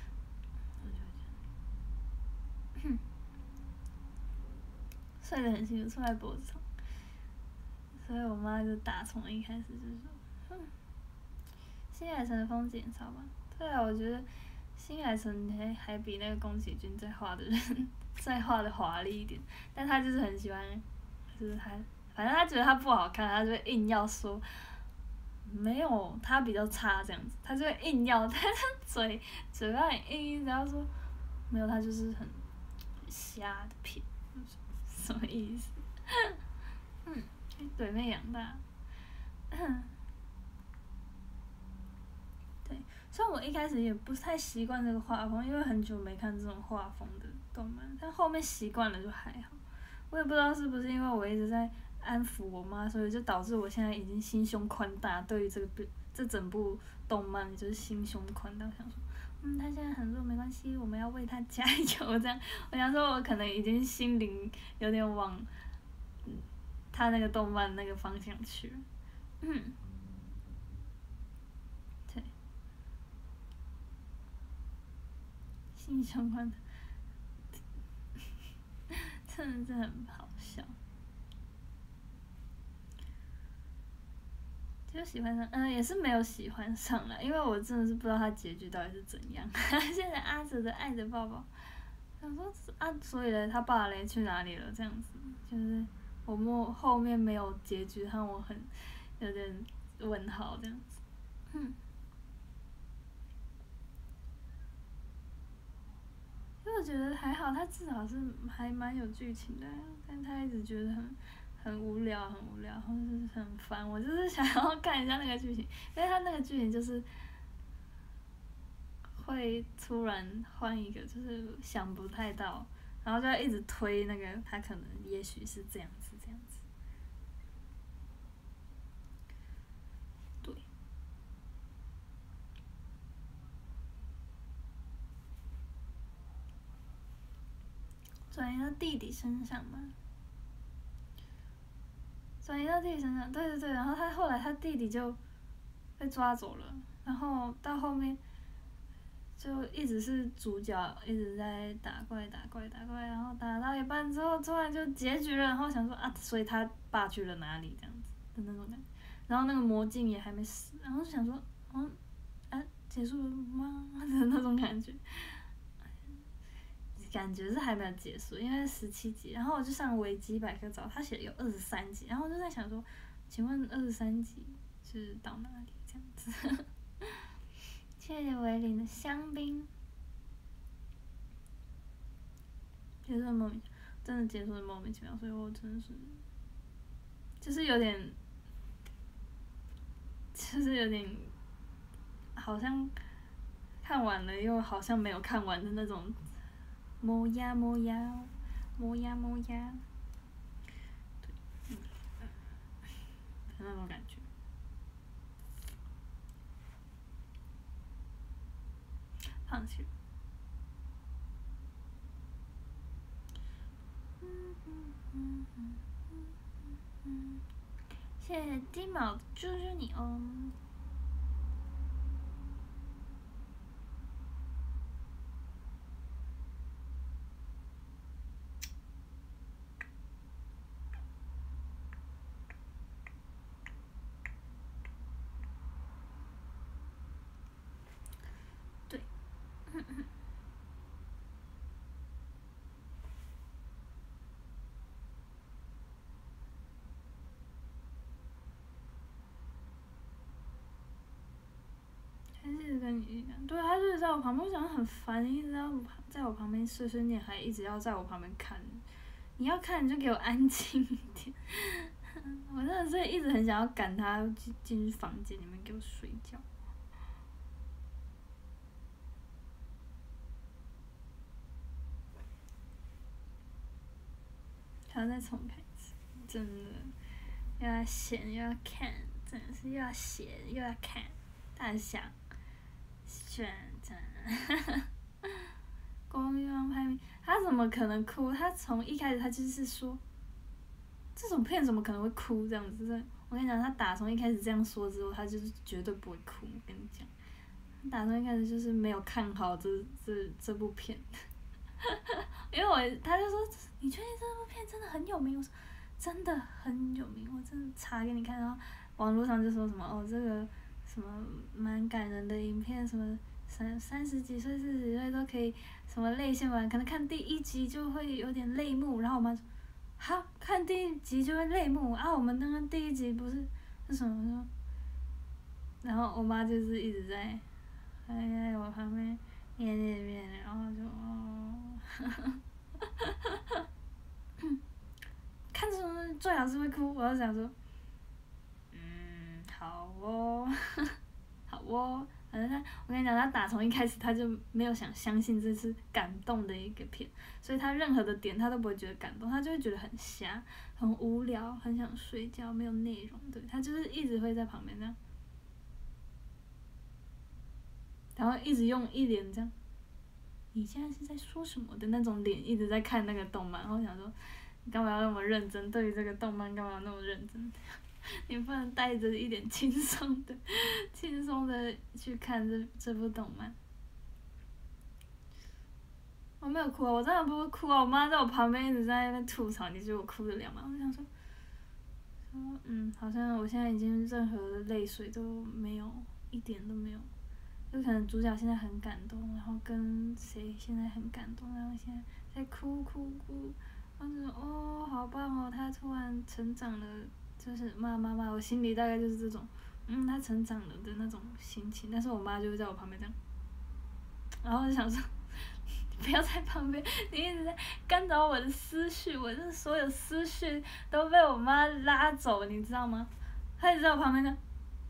睡得很清楚，睡在脖子上，所以我妈就打从一开始就说，嗯，新海诚的风景超棒。对啊，我觉得新海诚还还比那个宫崎骏在画的人再画的华丽一点，但他就是很喜欢，就是他，反正他觉得他不好看，他就会硬要说没有他比较差这样子，他就会硬要，他的嘴嘴巴很硬，然后说没有他就是很瞎的片，什么意思？嗯，鬼妹养大。对，虽然我一开始也不太习惯这个画风，因为很久没看这种画风的动漫，但后面习惯了就还好。我也不知道是不是因为我一直在安抚我妈，所以就导致我现在已经心胸宽大，对于这个这整部动漫就是心胸宽大，想说，嗯，他现在很弱没关系，我们要为他加油这样。我想说，我可能已经心灵有点往，嗯，他那个动漫那个方向去了，嗯，对，心胸宽大。真的是很好笑，就喜欢上，嗯，也是没有喜欢上了，因为我真的是不知道他结局到底是怎样。现在阿哲的爱的抱抱，想说啊，所以呢，他爸嘞去哪里了？这样子，就是我们后面没有结局，让我很有点问号这样子。嗯，因为我觉得还好，他至少是还蛮有剧情的，但他一直觉得很很无聊，很无聊，或者是很烦。我就是想要看一下那个剧情，因为他那个剧情就是会突然换一个，就是想不太到，然后就要一直推那个他可能也许是这样子这样子。对，转移到弟弟身上嘛，转移到弟弟身上，对对对，然后他后来他弟弟就被抓走了，然后到后面就一直是主角一直在打怪打怪打怪，然后打到一半之后突然就结局了，然后想说啊，所以他爸去了哪里这样子的那种感觉，然后那个魔镜也还没死，然后就想说，嗯，啊，结束了吗的那种感觉。感觉是还没有结束，因为十七集，然后我就上维基百科找，他写有二十三集，然后我就在想说，请问二十三集是到哪里这样子？谢谢维林的香槟，结束的莫名，真的结束的莫名其妙，所以我真的是，就是有点，就是有点，好像看完了又好像没有看完的那种。磨牙磨牙，磨牙磨牙，对，嗯，那种感觉。放弃了。嗯嗯嗯嗯嗯嗯，谢谢金毛猪猪你哦。对，嗯嗯。他一直跟你讲，对，他就是在我旁边，我想很烦，一直在我在我旁边碎碎念，还一直要在我旁边看。你要看你就给我安静一点。我真的是一直很想要赶他进进房间里面给我睡觉。还要再重看一次，真的，又要写又要看，真的是又要写又要看，大想选择。公寓王排名，他怎么可能哭？他从一开始他就是说，这种片怎么可能会哭这样子？我跟你讲，他打从一开始这样说之后，他就是绝对不会哭。我跟你讲，他打从一开始就是没有看好这这这部片。因为我他就说，你确定这部片真的很有名？我说真的很有名，我真的查给你看。然后网络上就说什么哦，这个什么蛮感人的影片，什么三三十几岁、四十几岁都可以什么泪腺完，可能看第一集就会有点泪目。然后我妈说，哈，看第一集就会泪目啊？我们刚刚第一集不是是什么说？然后我妈就是一直在，哎在我旁边念念念，然后就哦。看这种最好是会哭，我就想说，嗯，好哦，好哦，反正他，我跟你讲，他打从一开始他就没有想相信这是感动的一个片，所以他任何的点他都不会觉得感动，他就会觉得很瞎，很无聊，很想睡觉，没有内容，对，他就是一直会在旁边这样，然后一直用一脸这样。你现在是在说什么的那种脸，一直在看那个动漫，然后想说，你干嘛要那么认真？对于这个动漫，干嘛要那么认真？你不能带着一点轻松的、轻松的去看这这部动漫。我没有哭啊，我真的不会哭啊！我妈在我旁边一直在那边吐槽，你觉得我哭得了吗？我想说，说嗯，好像我现在已经任何的泪水都没有，一点都没有。就可能主角现在很感动，然后跟谁现在很感动，然后现在在哭哭哭，然后就说哦，好棒哦，他突然成长了，就是妈妈妈，我心里大概就是这种，嗯，他成长了的那种心情。但是我妈就会在我旁边这样，然后我就想说，不要在旁边，你一直在干扰我的思绪，我这所有思绪都被我妈拉走，你知道吗？她一直在我旁边呢。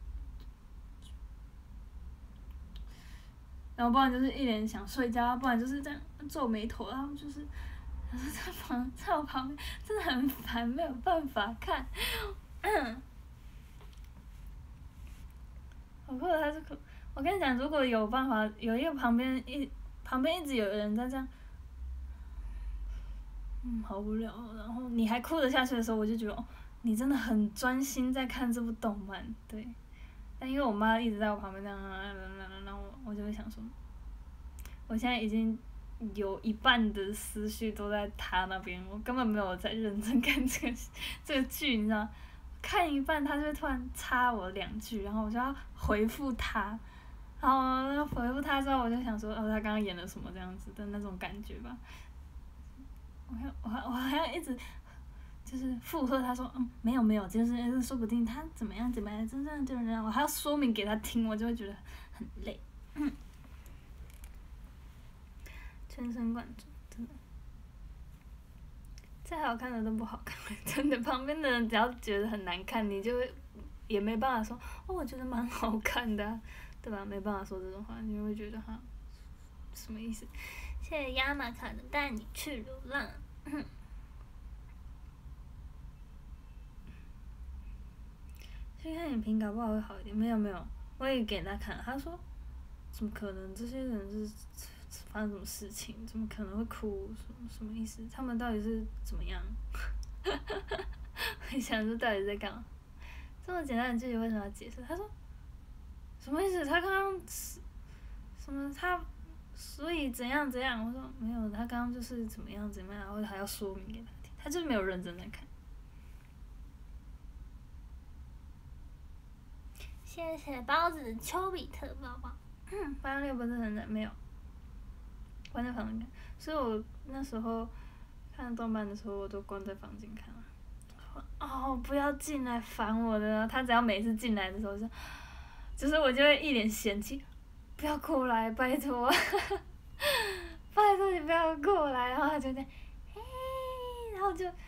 然后不然就是一脸想睡觉，不然就是这样皱眉头，然后就是，然后在旁在我旁边真的很烦，没有办法看。好酷，他是酷。我跟你讲，如果有办法，有一个旁边一旁边一直有人在这样，嗯，好无聊。然后你还哭得下去的时候，我就觉得哦，你真的很专心在看这部动漫，对。但因为我妈一直在我旁边这样，然后我我就会想说。 我现在已经有一半的思绪都在他那边，我根本没有在认真看这个这个剧，你知道？看一半他就会突然插我两句，然后我就要回复他，然后回复他之后我就想说，哦，他刚刚演了什么这样子的那种感觉吧。我还我还我还要一直就是附和他说，嗯，没有没有，就是说不定他怎么样怎么样，真正就是让我还要说明给他听，我就会觉得很累。嗯，全神贯注，真的。再好看的都不好看，真的。旁边的人只要觉得很难看，你就会也没办法说，哦，我觉得蛮好看的、啊，对吧？没办法说这种话，你会觉得哈，什么意思？谢谢亚马卡的带你去流浪。去看影评搞不好会好一点，没有没有，我也给他看，他说，怎么可能？这些人是发生什么事情？怎么可能会哭？什么什么意思？他们到底是怎么样？我想说到底在干嘛？这么简单的剧情为什么要解释？他说，什么意思？他刚刚什么他？所以怎样怎样？我说没有，他刚刚就是怎么样怎么样，然后还要说明给他听，他就是没有认真在看。谢谢包子丘比特宝宝，八六不是很难没有，关在房间看，所以我那时候看动漫的时候，我都关在房间看了。哦，不要进来烦我的！他只要每次进来的时候就，就是我就会一脸嫌弃，不要过来，拜托，拜托你不要过来，然后他就在，嘿，然后就。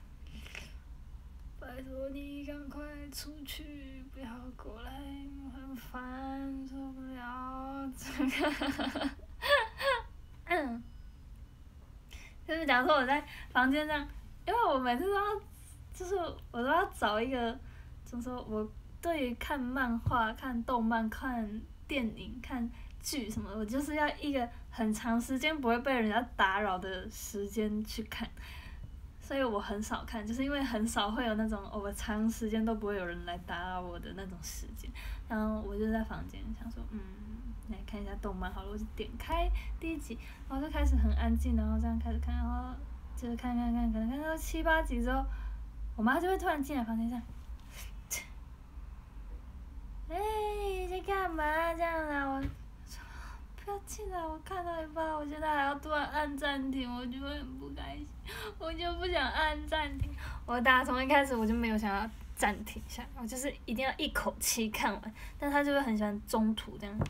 拜托你赶快出去，不要过来，我很烦，受不了这个。嗯，就是假如说我在房间上，因为我每次都要，就是我都要找一个，就是说我对于看漫画、看动漫、看电影、看剧什么的，我就是要一个很长时间不会被人家打扰的时间去看。所以我很少看，就是因为很少会有那种、哦、我长时间都不会有人来打扰我的那种时间，然后我就在房间想说，嗯，来看一下动漫好了，我就点开第一集，然后就开始很安静，然后这样开始看，然后就是看看看，可能看到七八集之后，我妈就会突然进来房间这样，哎、欸，在干嘛这样啊？我。不要进来！我看到一半，我现在还要突然按暂停，我就会很不开心，我就不想按暂停。我打从一开始我就没有想要暂停下来，我就是一定要一口气看完，但他就会很喜欢中途这样。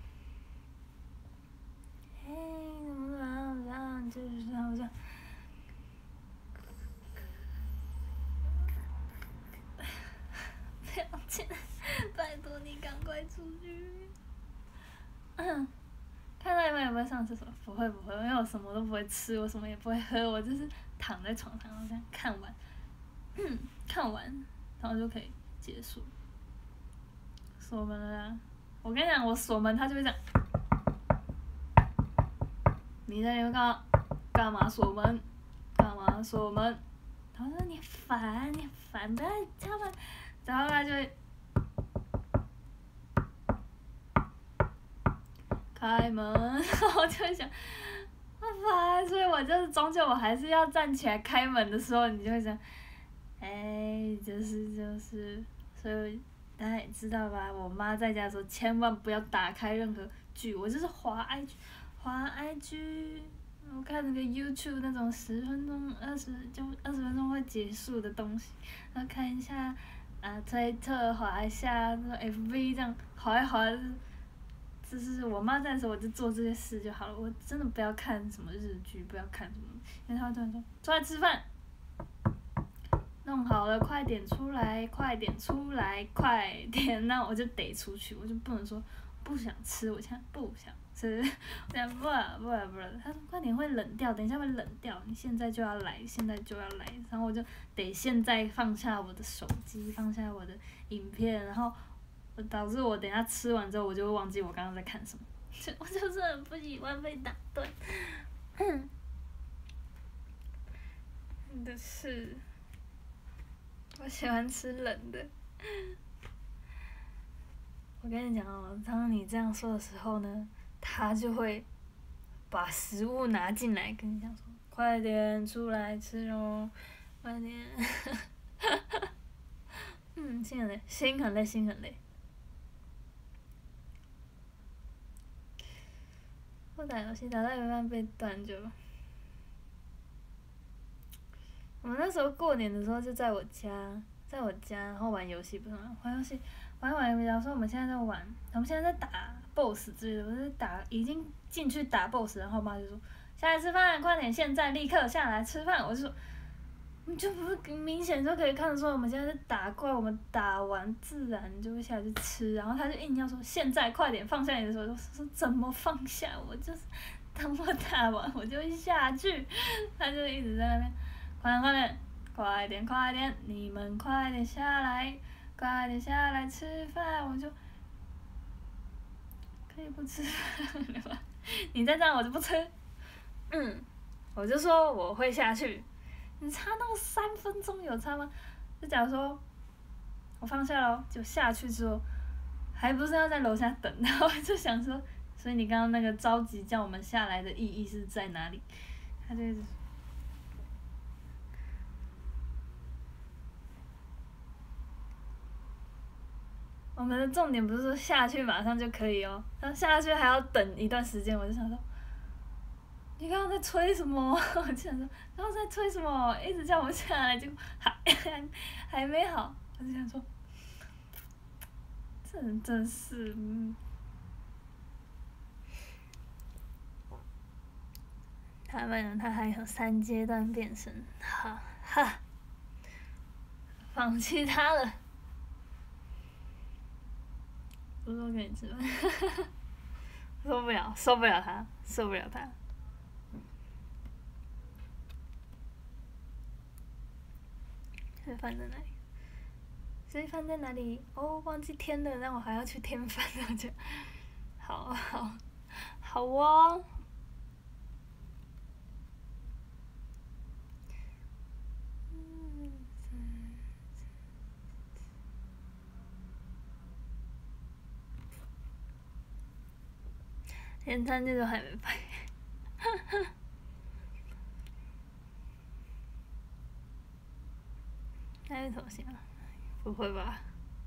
嘿，怎么了？这样就是这样，这样。不要进来！拜托你赶快出去。嗯。看到一半有没有上厕所？不会不会，因为我什么都不会吃，我什么也不会喝，我就是躺在床上，然后这样看完，嗯，看完，然后就可以结束。锁门了啦！我跟你讲，我锁门，他就会讲，你在里面干嘛？干嘛锁门？干嘛锁门？他说你烦，你烦，不要敲门。然后他就会。开门，我就会想，好烦，所以我就是终究我还是要站起来开门的时候，你就会想，哎，就是就是，所以大家也知道吧，我妈在家的时候千万不要打开任何剧，我就是滑 I G，滑 I G，我看那个 YouTube 那种十分钟、二十就二十分钟会结束的东西，然后看一下啊推特，滑一下 F B 这样滑一滑。就是我妈在的时候，我就做这些事就好了。我真的不要看什么日剧，不要看什么，因为她会突然说出来吃饭，弄好了快点出来，快点出来，快点，那我就得出去，我就不能说不想吃，我现在不想吃，我想不不不，她说快点会冷掉，等一下会冷掉，你现在就要来，现在就要来，然后我就得现在放下我的手机，放下我的影片，然后。导致我等下吃完之后，我就会忘记我刚刚在看什么。我就是很不喜欢被打断。真的是，我喜欢吃冷的。我跟你讲哦，当你这样说的时候呢，他就会把食物拿进来，跟你讲说，快点出来吃哦，快点。嗯，心很累，心很累，心很累。我打游戏打到一半被断就。我们那时候过年的时候就在我家，在我家，然后玩游戏不是吗？玩游戏，玩一玩，比方说我们现在在玩，我们现在在打 boss 之类的，我是打已经进去打 boss，然后我妈就说下来吃饭，快点，现在立刻下来吃饭。我就说，你就不是明显就可以看得出我们现在在打怪，我们打完自然就会下来去吃，然后他就硬要说现在快点放下你的手，我说怎么放下？我就是等我打完我就会下去，他就一直在那边。快点快点，快点快点，你们快点下来，快点下来吃饭，我就可以不吃饭了吗？你再这样我就不吃。嗯，我就说我会下去。你差那么三分钟有差吗？就假如说我放下咯，就下去之后，还不是要在楼下等，然后就想说，所以你刚刚那个着急叫我们下来的意义是在哪里？他就一直。我们的重点不是说下去马上就可以哦，然后下去还要等一段时间，我就想说，你刚刚在催什么？我就想说，刚刚在催什么？一直叫我下来，结果还还还没好，我就想说，这人真是，嗯。他们他还有三阶段变身，哈哈，放弃他了。我说给你吃饭，受不了，受不了他，受不了他。吃饭在哪里？吃饭在哪里？哦，忘记添了，那我还要去添饭，我就，好好，好哦。连餐具都还没拍，还有头型吗？不会吧？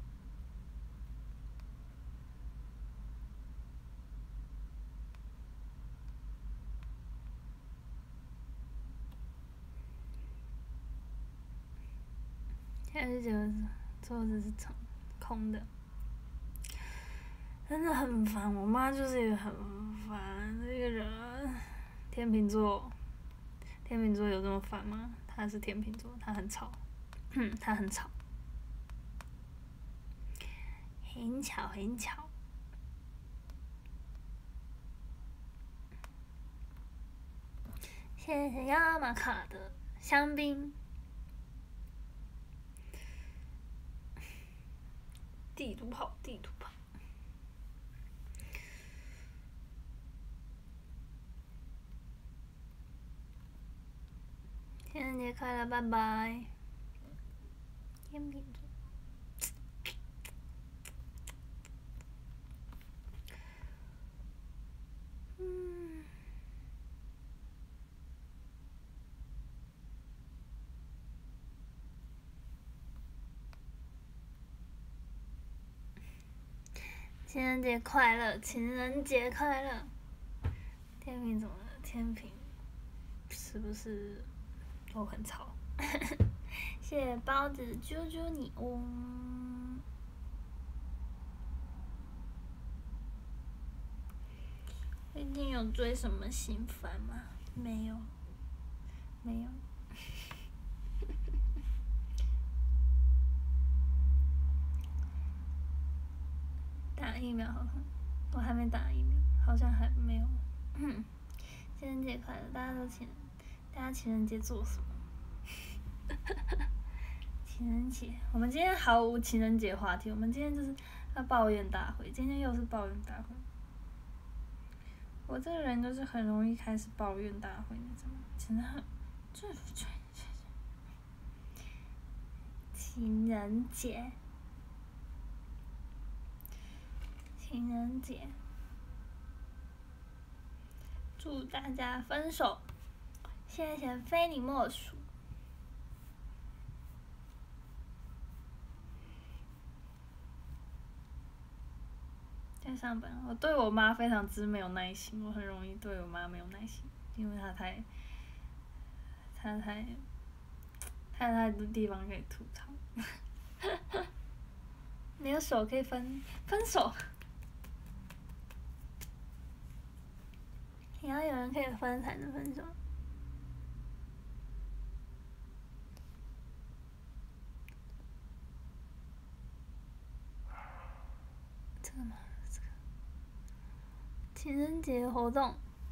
现在就觉得桌子是空空的，真的很烦。我妈就是一个很烦的一个人。天秤座，天秤座有这么烦吗？他是天秤座，他很吵，哼，他很吵，很吵很吵。谢谢亚马卡的香槟。地图炮，地图炮。情人节快乐，拜拜。天秤座。嗯。情人节快乐，情人节快乐。天平怎么了？天平是不是都很吵？谢谢包子啾啾你哦。最近有追什么新番吗？没有，没有。打疫苗好像，我还没打疫苗，好像还没有。嗯，情人节快乐！大家都情人，大家情人节做什么？情人节，我们今天毫无情人节话题，我们今天就是要抱怨大会，今天又是抱怨大会。我这个人就是很容易开始抱怨大会，你知道吗？真的很，这这这。情人节。情人节， 祝大家分手，谢谢非你莫属。在上班，我对我妈非常之没有耐心，我很容易对我妈没有耐心，因为她太，她太，她有太多地方可以吐槽。没有手可以分分手，也要有人可以分才能分手。这个吗？这个情人节活动。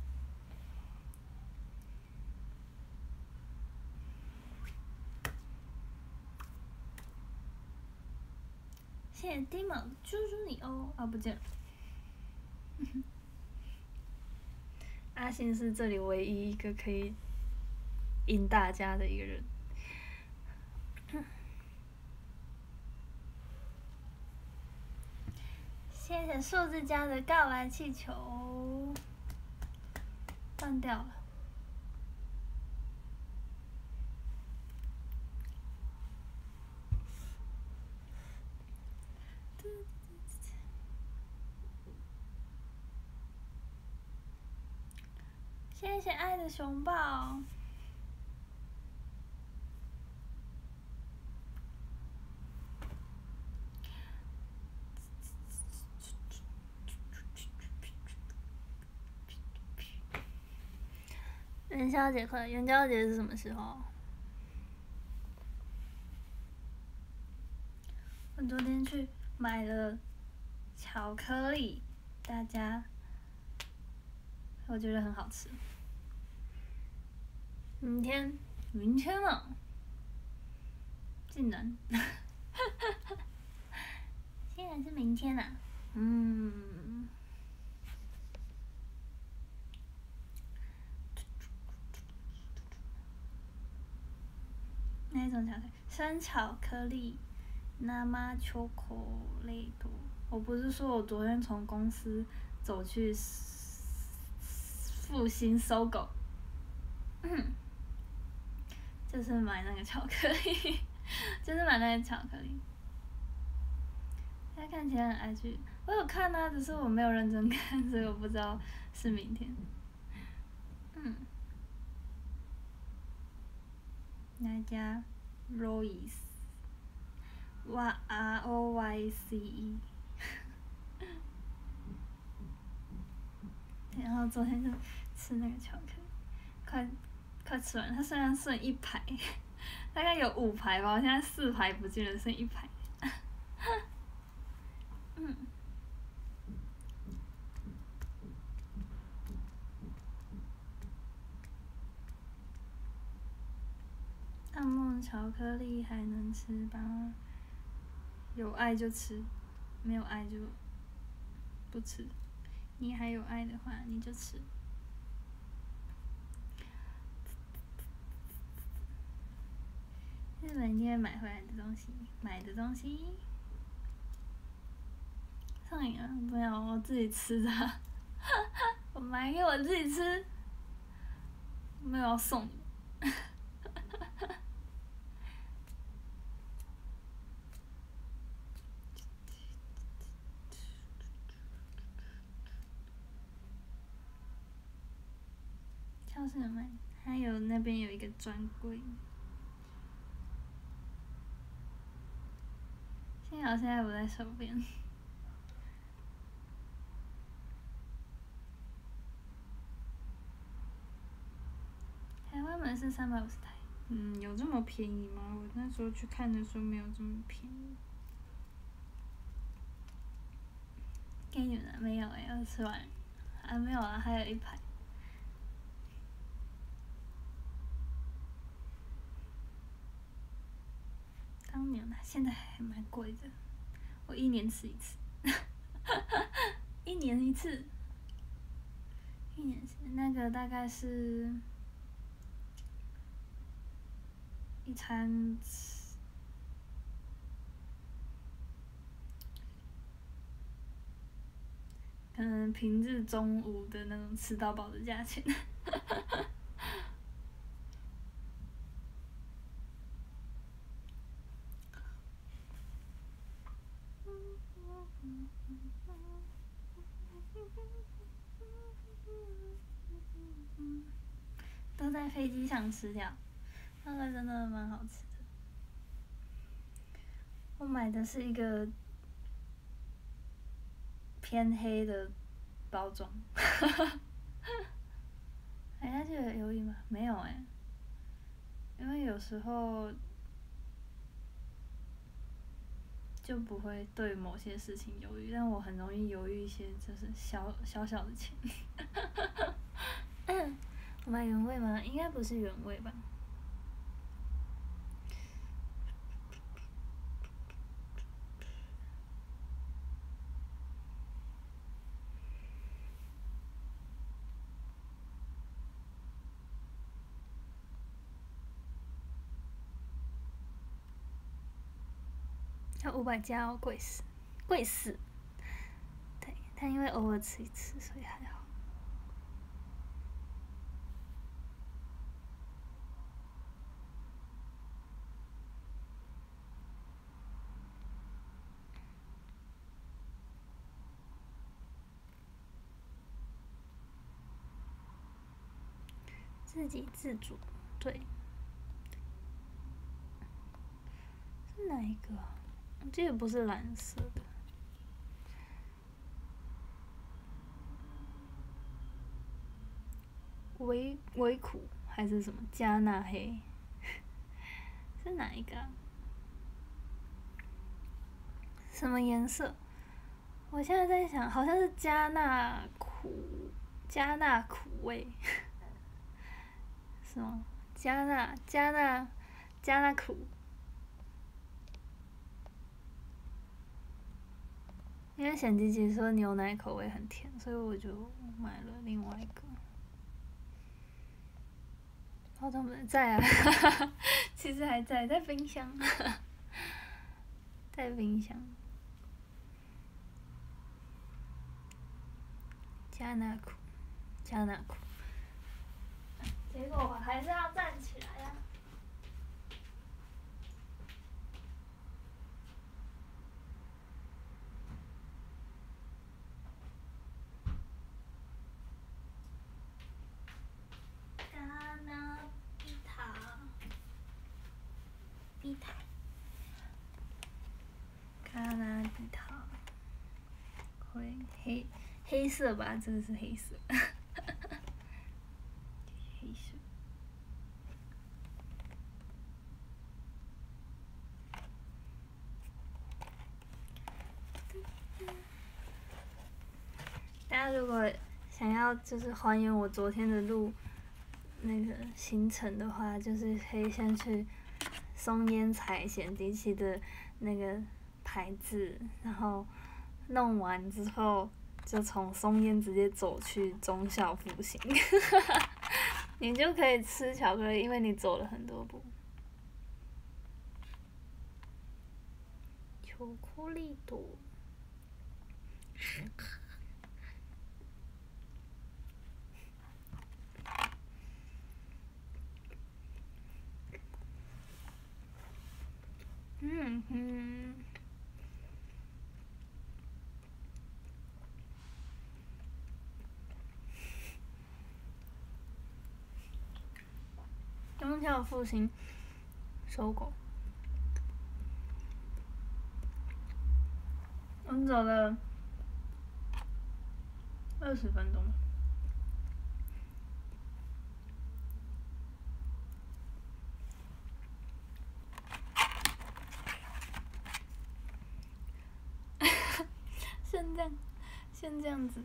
谢谢低毛猪猪你哦，啊不见了。阿信是这里唯一一个可以赢大家的一个人。谢谢数字家的告白气球，断掉了。谢谢爱的熊抱。元宵节快乐！元宵节是什么时候？我昨天去买了巧克力，大家，我觉得很好吃。明天，明天啊，竟然，竟然是明天啊！嗯。哪一种巧克力？生巧克力，生巧克力多。我不是说我昨天从公司走去复兴搜狗，嗯，就是买那个巧克力，就是买那个巧克力。他看起来很爱去，我有看啊，只是我没有认真看，所以我不知道是明天。嗯。哪家 Royce，Y R O Y C E。然后昨天就吃那个巧克力，快快吃完了。它虽然剩一排，大概有五排吧，我现在四排不见了，剩一排。嗯。暗梦巧克力还能吃吧？有爱就吃，没有爱就不吃。你还有爱的话，你就吃。日本店买回来的东西，买的东西。上瘾了，没有，我自己吃的。我买给我自己吃，没有要送你。超市有卖，还有那边有一个专柜。幸好现在不在手边。台湾门是三百五十台，嗯，有这么便宜吗？我那时候去看的时候没有这么便宜。给你们了没有哎、欸，我吃完，啊没有啊，还有一排。当牛奶现在还蛮贵的，我一年吃一次，一年一次，一年一次，那个大概是一餐可能平日中午的那种吃到饱的价钱。都在飞机上吃掉，那个真的蛮好吃的。我买的是一个偏黑的包装。哎，下去有犹豫吗？没有哎、欸，因为有时候就不会对某些事情犹豫，但我很容易犹豫一些就是小小小的钱。我买原味吗？应该不是原味吧。它五百加哦，贵死，贵死。对，但因为偶尔吃一次，所以还好。自给自足，对。是哪一个啊？我记得不是蓝色的。维维苦还是什么加纳黑？是哪一个啊？什么颜色？我现在在想，好像是加纳苦，加纳苦味，是吗？加纳加纳加纳苦。因为显吉吉说牛奶口味很甜，所以我就买了另外一个。包装本在啊，其实还在，在冰箱，在冰箱。加纳苦，加纳苦。结果我还是要站起来呀、啊。加纳比塔，比塔，加纳比塔，会黑黑色吧？这个是黑色，黑色。大家如果想要就是还原我昨天的路那个行程的话，就是可以先去松烟采显吉奇的那个牌子，然后弄完之后就从松烟直接走去忠孝复兴，你就可以吃巧克力，因为你走了很多步。巧克力多。嗯哼。忠孝复兴收狗。我们走了二十分钟。先这样，先这样子。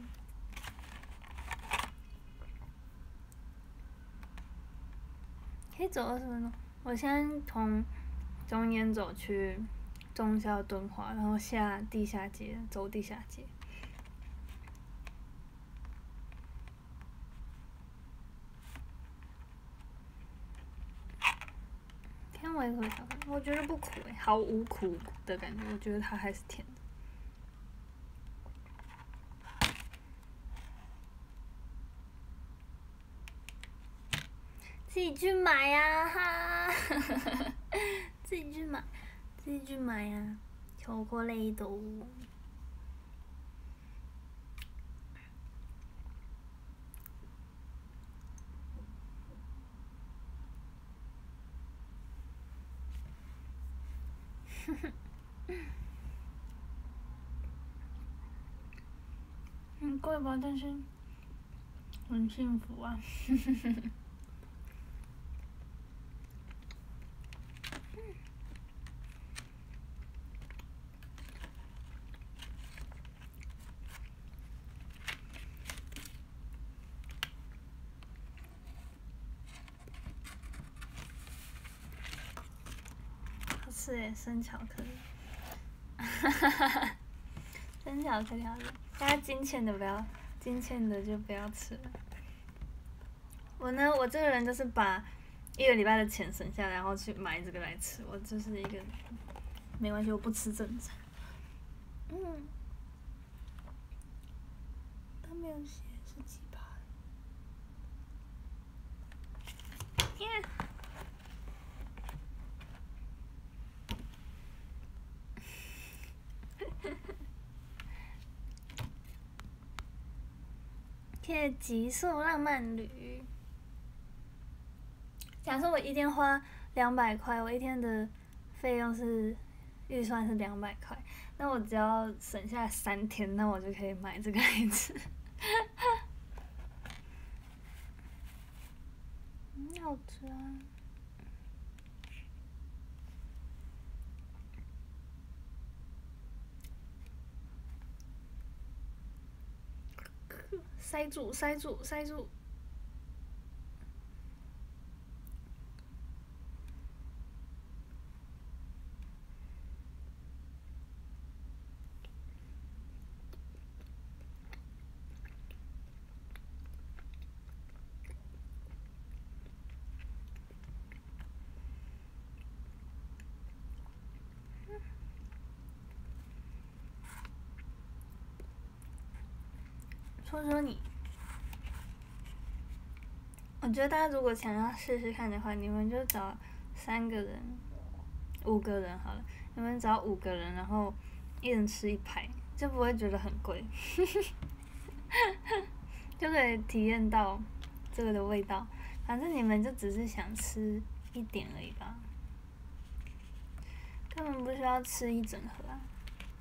可以走二十分钟。我先从中间走去忠孝敦化，然后下地下街，走地下街。天维和巧克力，我觉得不苦诶、欸，毫无苦的感觉，我觉得它还是甜的。 己去买呀、啊、哈，自己去买，自己去买呀、啊，巧克力豆。很贵吧，但是很幸福啊。好吃耶，生巧克力。哈哈哈！生巧克力好吃，大家金钱的不要，金钱的就不要吃了。我呢，我这个人就是把一个礼拜的钱省下来，然后去买这个来吃。我就是一个，没关系，我不吃正餐。嗯，他没有写是几趴。耶！贴极速浪漫旅。假设我一天花两百块，我一天的费用是预算是两百块，那我只要省下三天，那我就可以买这个来吃。很好吃啊！塞住，塞住，塞住！说说你，我觉得大家如果想要试试看的话，你们就找三个人、五个人好了，你们找五个人，然后一人吃一排，就不会觉得很贵，就可以体验到这个的味道。反正你们就只是想吃一点而已吧，根本不需要吃一整盒啊。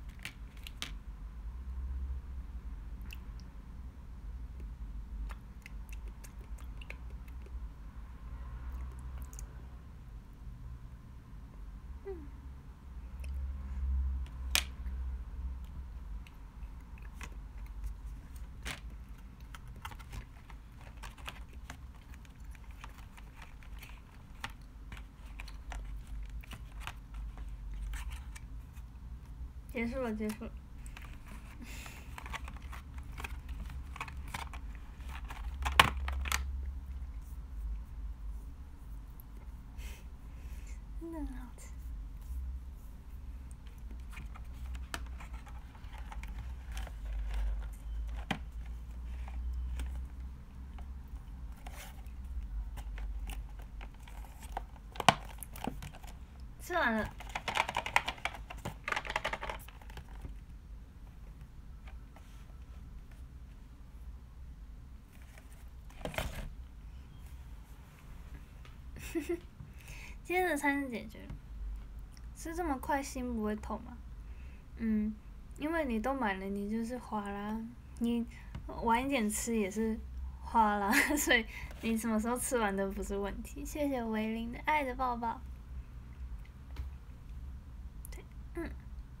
结束了，结束了。真的很好吃。吃完了。今天的餐是解决了，吃这么快心不会痛吗？嗯，因为你都买了，你就是花啦。你晚一点吃也是花啦，所以你什么时候吃完都不是问题。谢谢维林的爱的抱抱。对，嗯。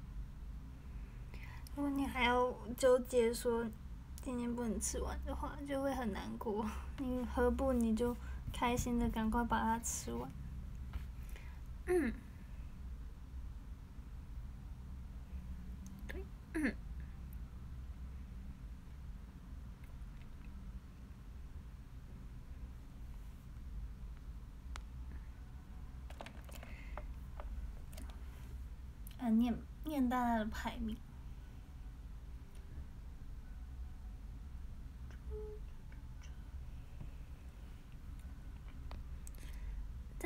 如果你还要纠结说今天不能吃完的话，就会很难过。你何不你就开心的赶快把它吃完。嗯，对，嗯，啊，念念大家的排名。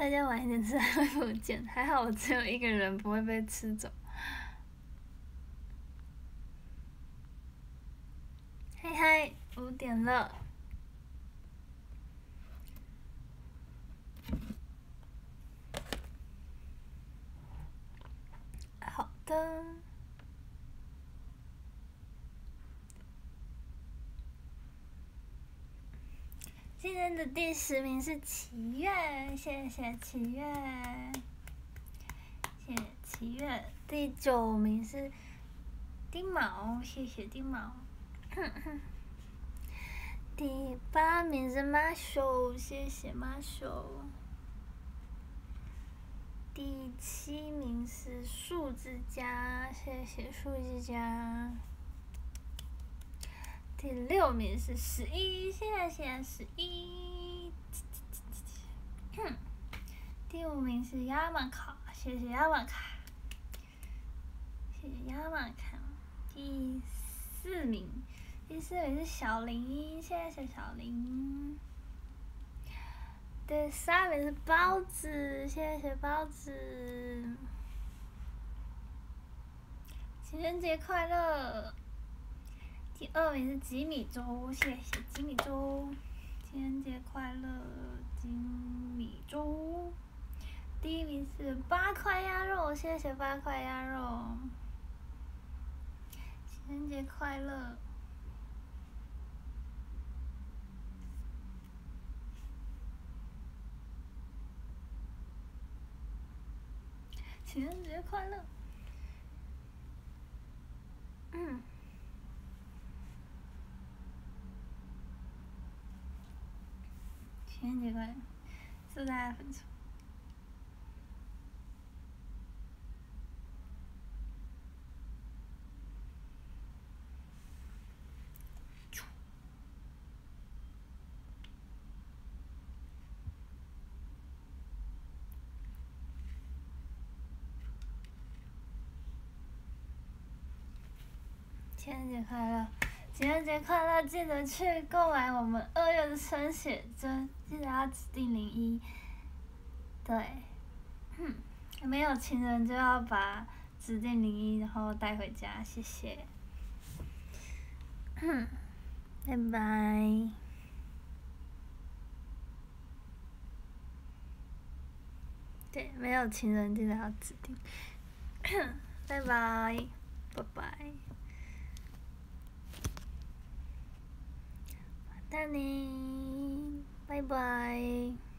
大家晚一点吃还会不见，还好我只有一个人不会被吃走。嘿嗨，五点了。好的。今天的第十名是祈愿，谢谢祈愿，谢谢祈愿。第九名是丁毛，谢谢丁毛。第八名是马修，谢谢马修。第七名是树之家，谢谢树之家。第六名是十一，谢谢十一。第五名是亚马卡，谢谢亚马卡，谢谢亚马卡。第四名，第四名是小林，谢谢小林。第三名是包子，谢谢包子。情人节快乐！第二名是吉米粥，谢谢吉米粥，情人节快乐，吉米粥。第一名是八块鸭肉，谢谢八块鸭肉，情人节快乐。情人节快乐。嗯。情人节快乐，祝大家分手。情人节快乐！情人节快乐！记得去购买我们二月的生写真，记得要指定零一。对，嗯，没有情人就要把指定零一，然后带回家，谢谢。嗯，拜拜。对，没有情人记得要指定。拜拜，拜拜。またね、バイバイ。